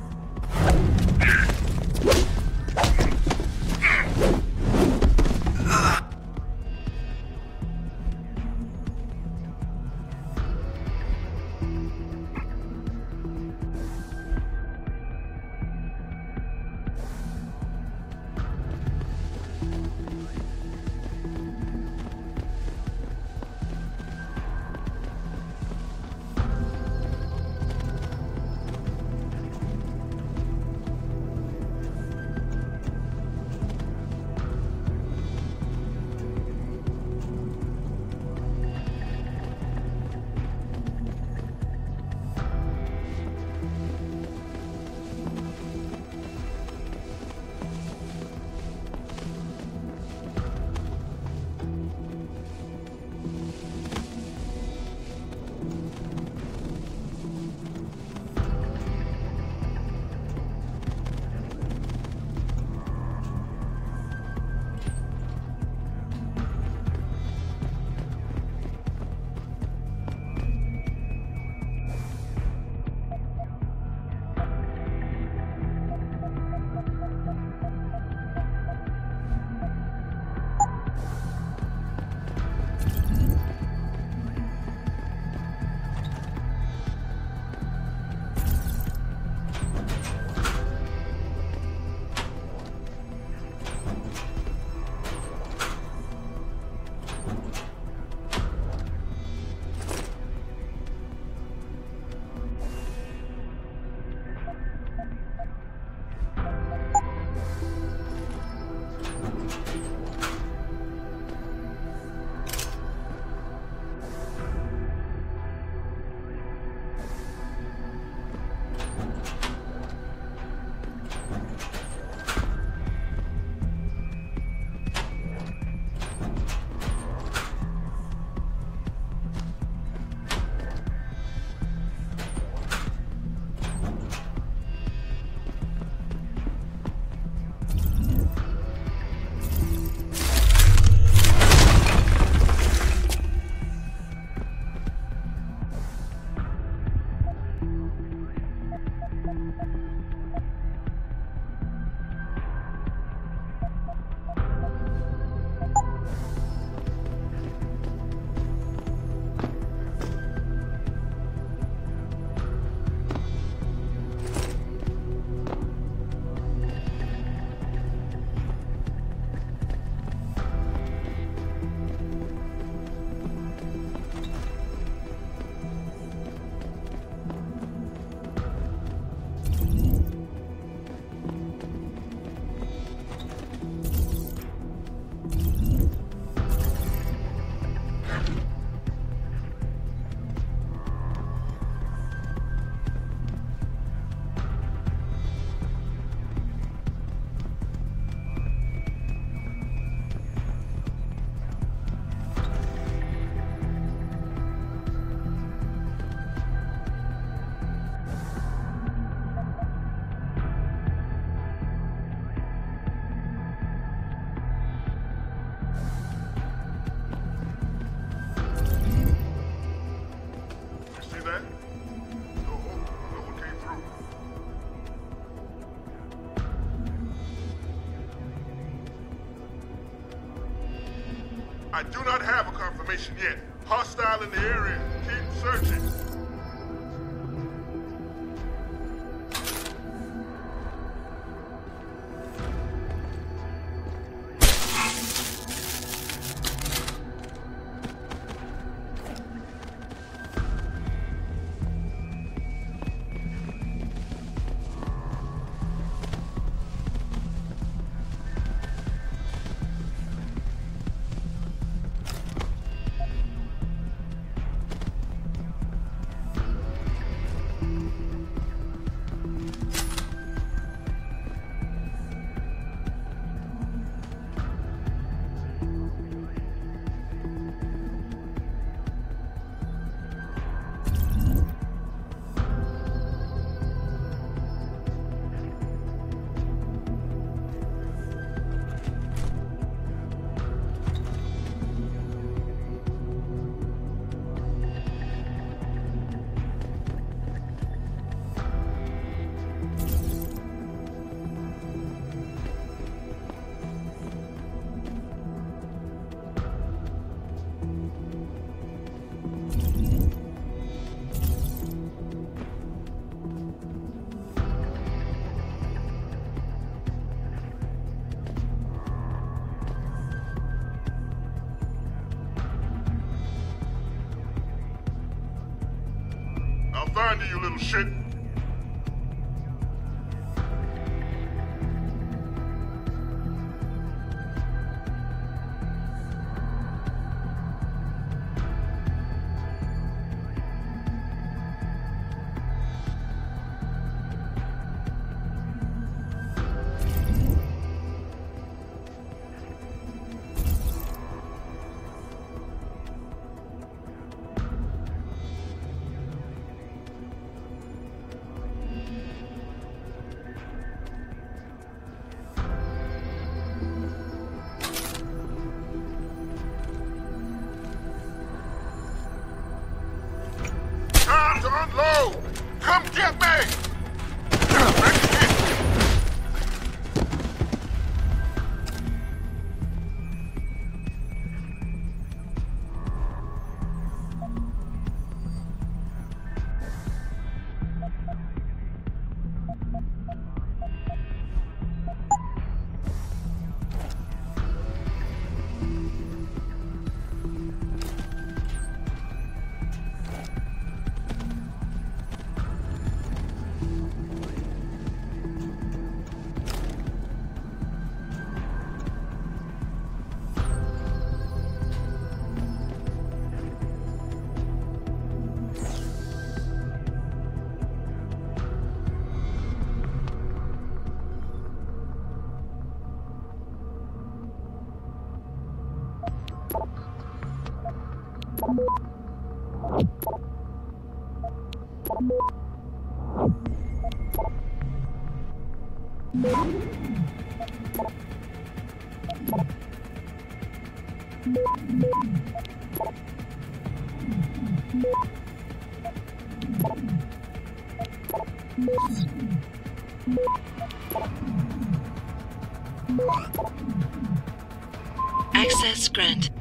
I do not have a confirmation yet. Hostile in the area. Keep searching. find you, you little shit. Unload! Come get me! Access granted.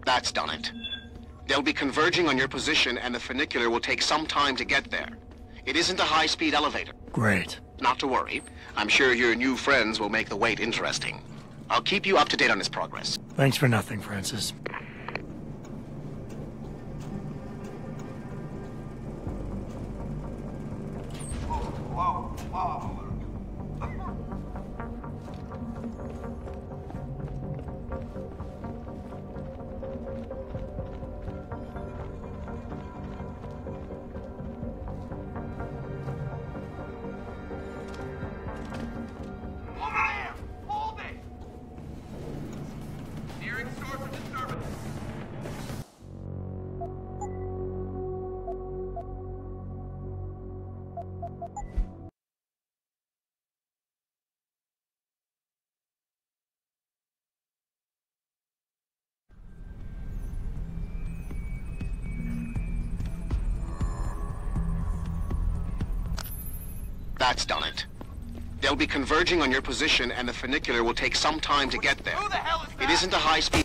That's done it. They'll be converging on your position and the funicular will take some time to get there. It isn't a high-speed elevator. Great. Not to worry. I'm sure your new friends will make the wait interesting. I'll keep you up to date on his progress. Thanks for nothing, Francis. That's done it. They'll be converging on your position and the funicular will take some time to get there. Who the hell is that? It isn't a high-speed...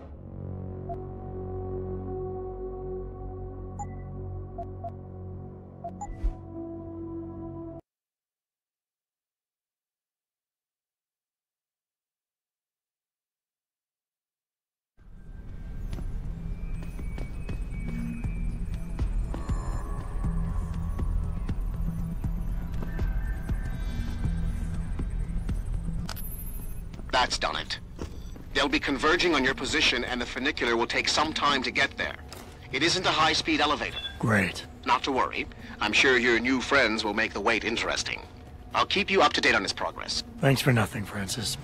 That's done it. They'll be converging on your position and the funicular will take some time to get there. It isn't a high-speed elevator. Great. Not to worry. I'm sure your new friends will make the wait interesting. I'll keep you up to date on his progress. Thanks for nothing, Francis.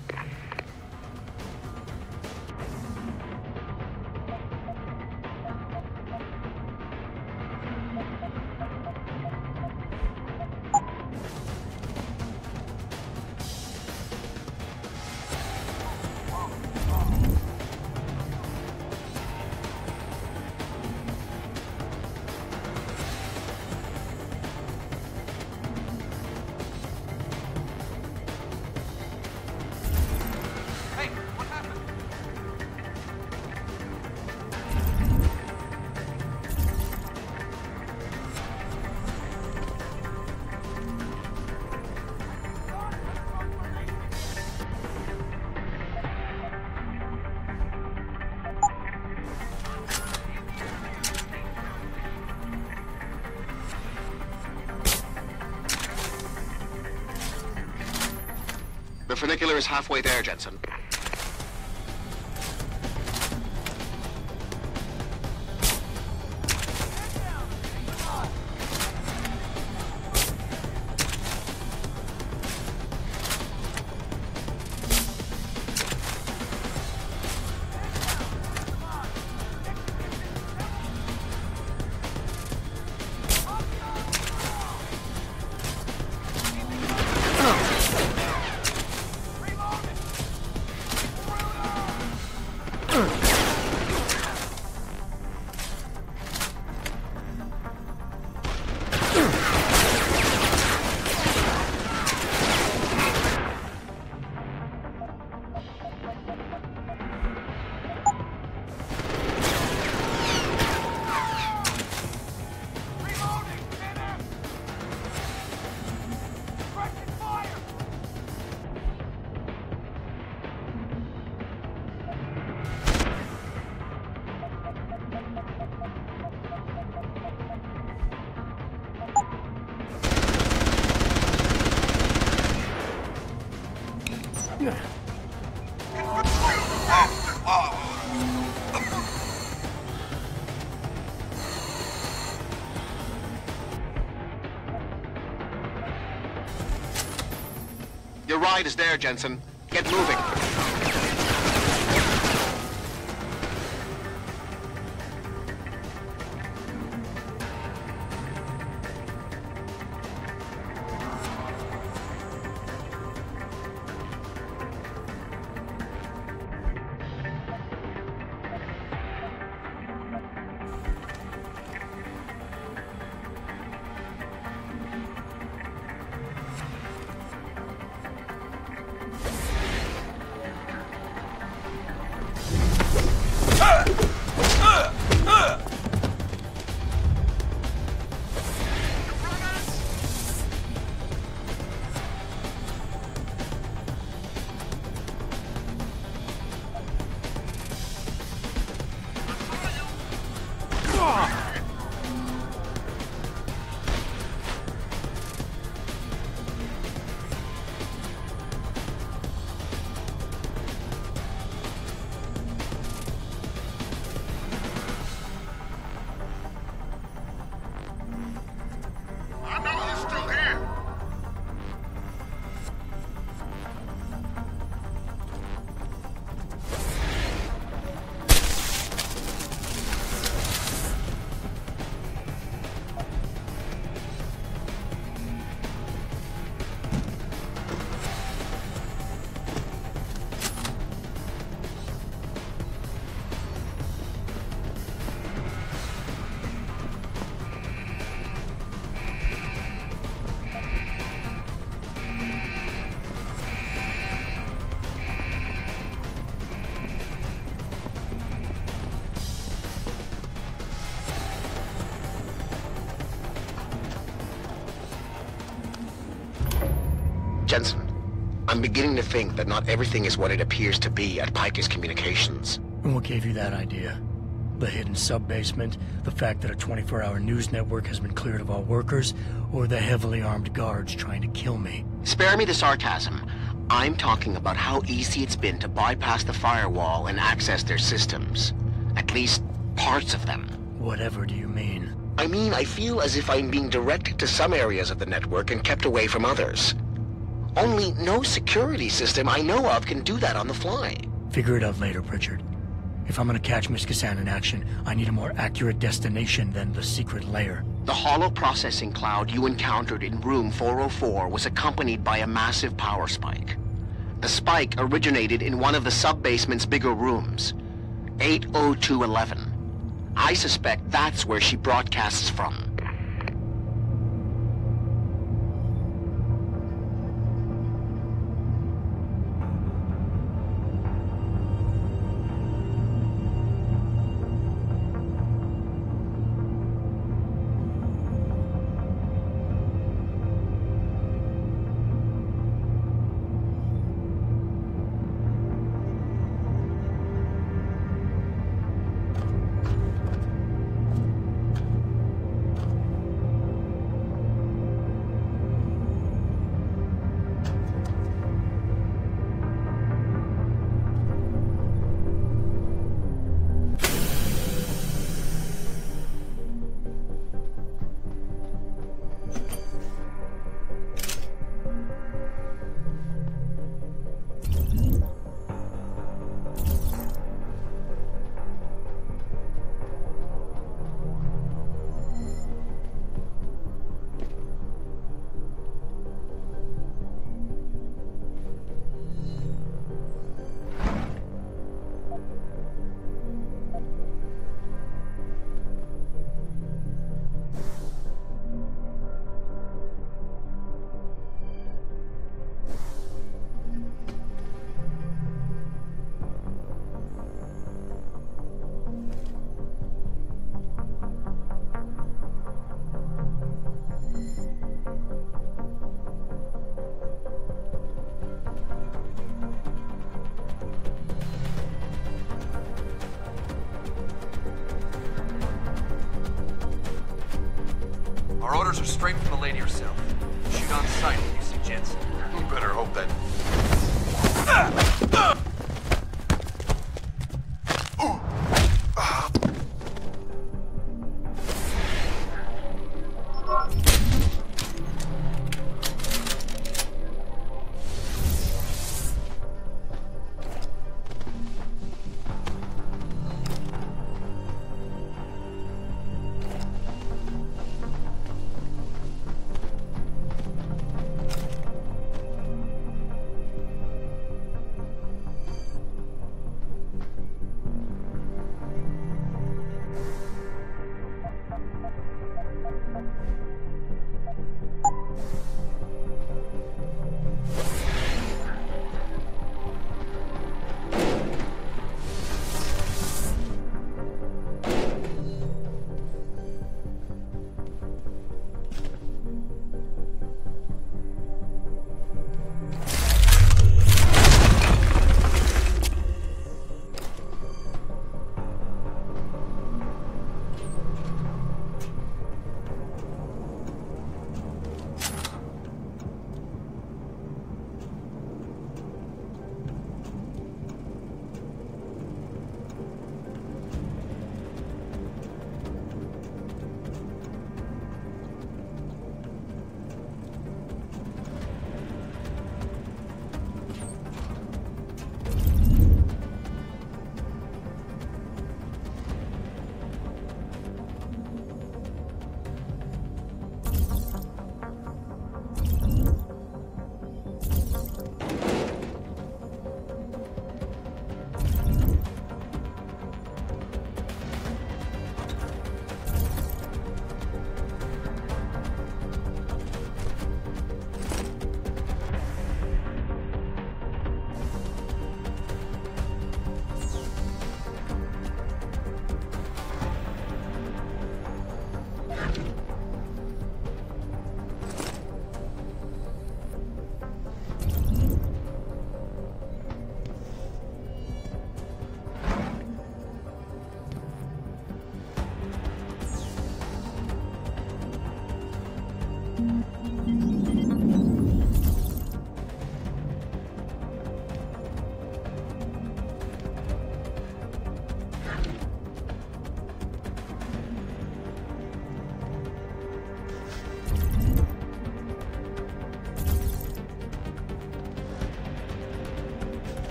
The funicular is halfway there, Jensen. Your ride is there, Jensen. Get moving. Jensen, I'm beginning to think that not everything is what it appears to be at Pike's Communications. And what gave you that idea? The hidden sub-basement, the fact that a 24-hour news network has been cleared of all workers, or the heavily armed guards trying to kill me? Spare me the sarcasm. I'm talking about how easy it's been to bypass the firewall and access their systems. At least, parts of them. Whatever do you mean? I mean, I feel as if I'm being directed to some areas of the network and kept away from others. Only no security system I know of can do that on the fly. Figure it out later, Pritchard. If I'm gonna catch Miss Kassan in action, I need a more accurate destination than the secret lair. The hollow processing cloud you encountered in room 404 was accompanied by a massive power spike. The spike originated in one of the sub-basement's bigger rooms, 80211. I suspect that's where she broadcasts from.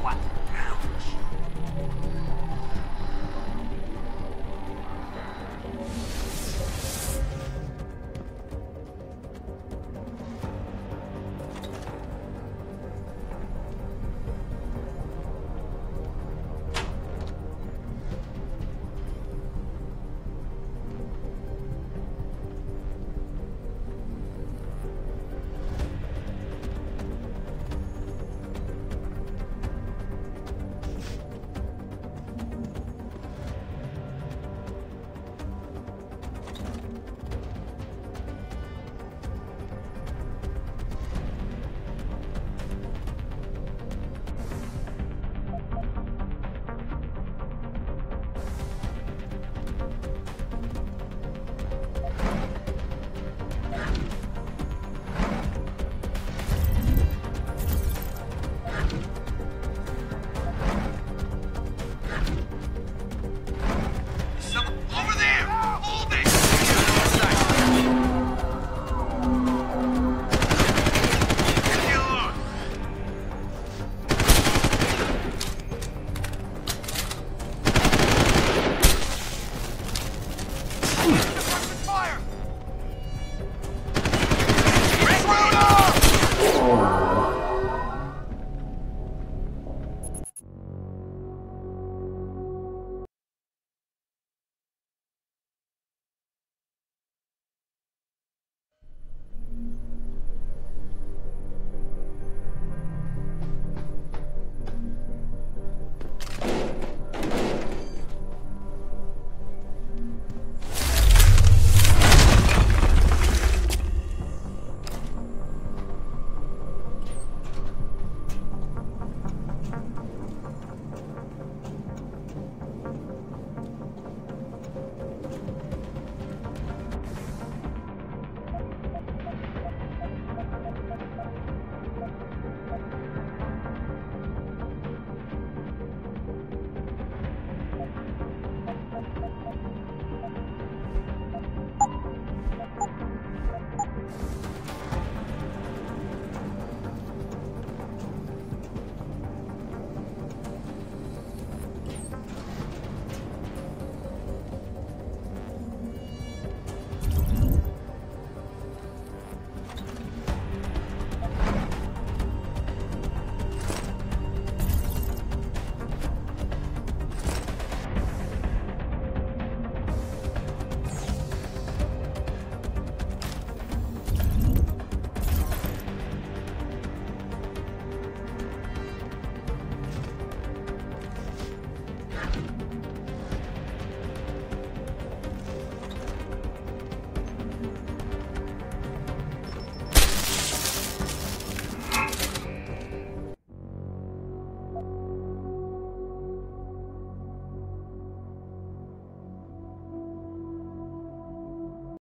quest.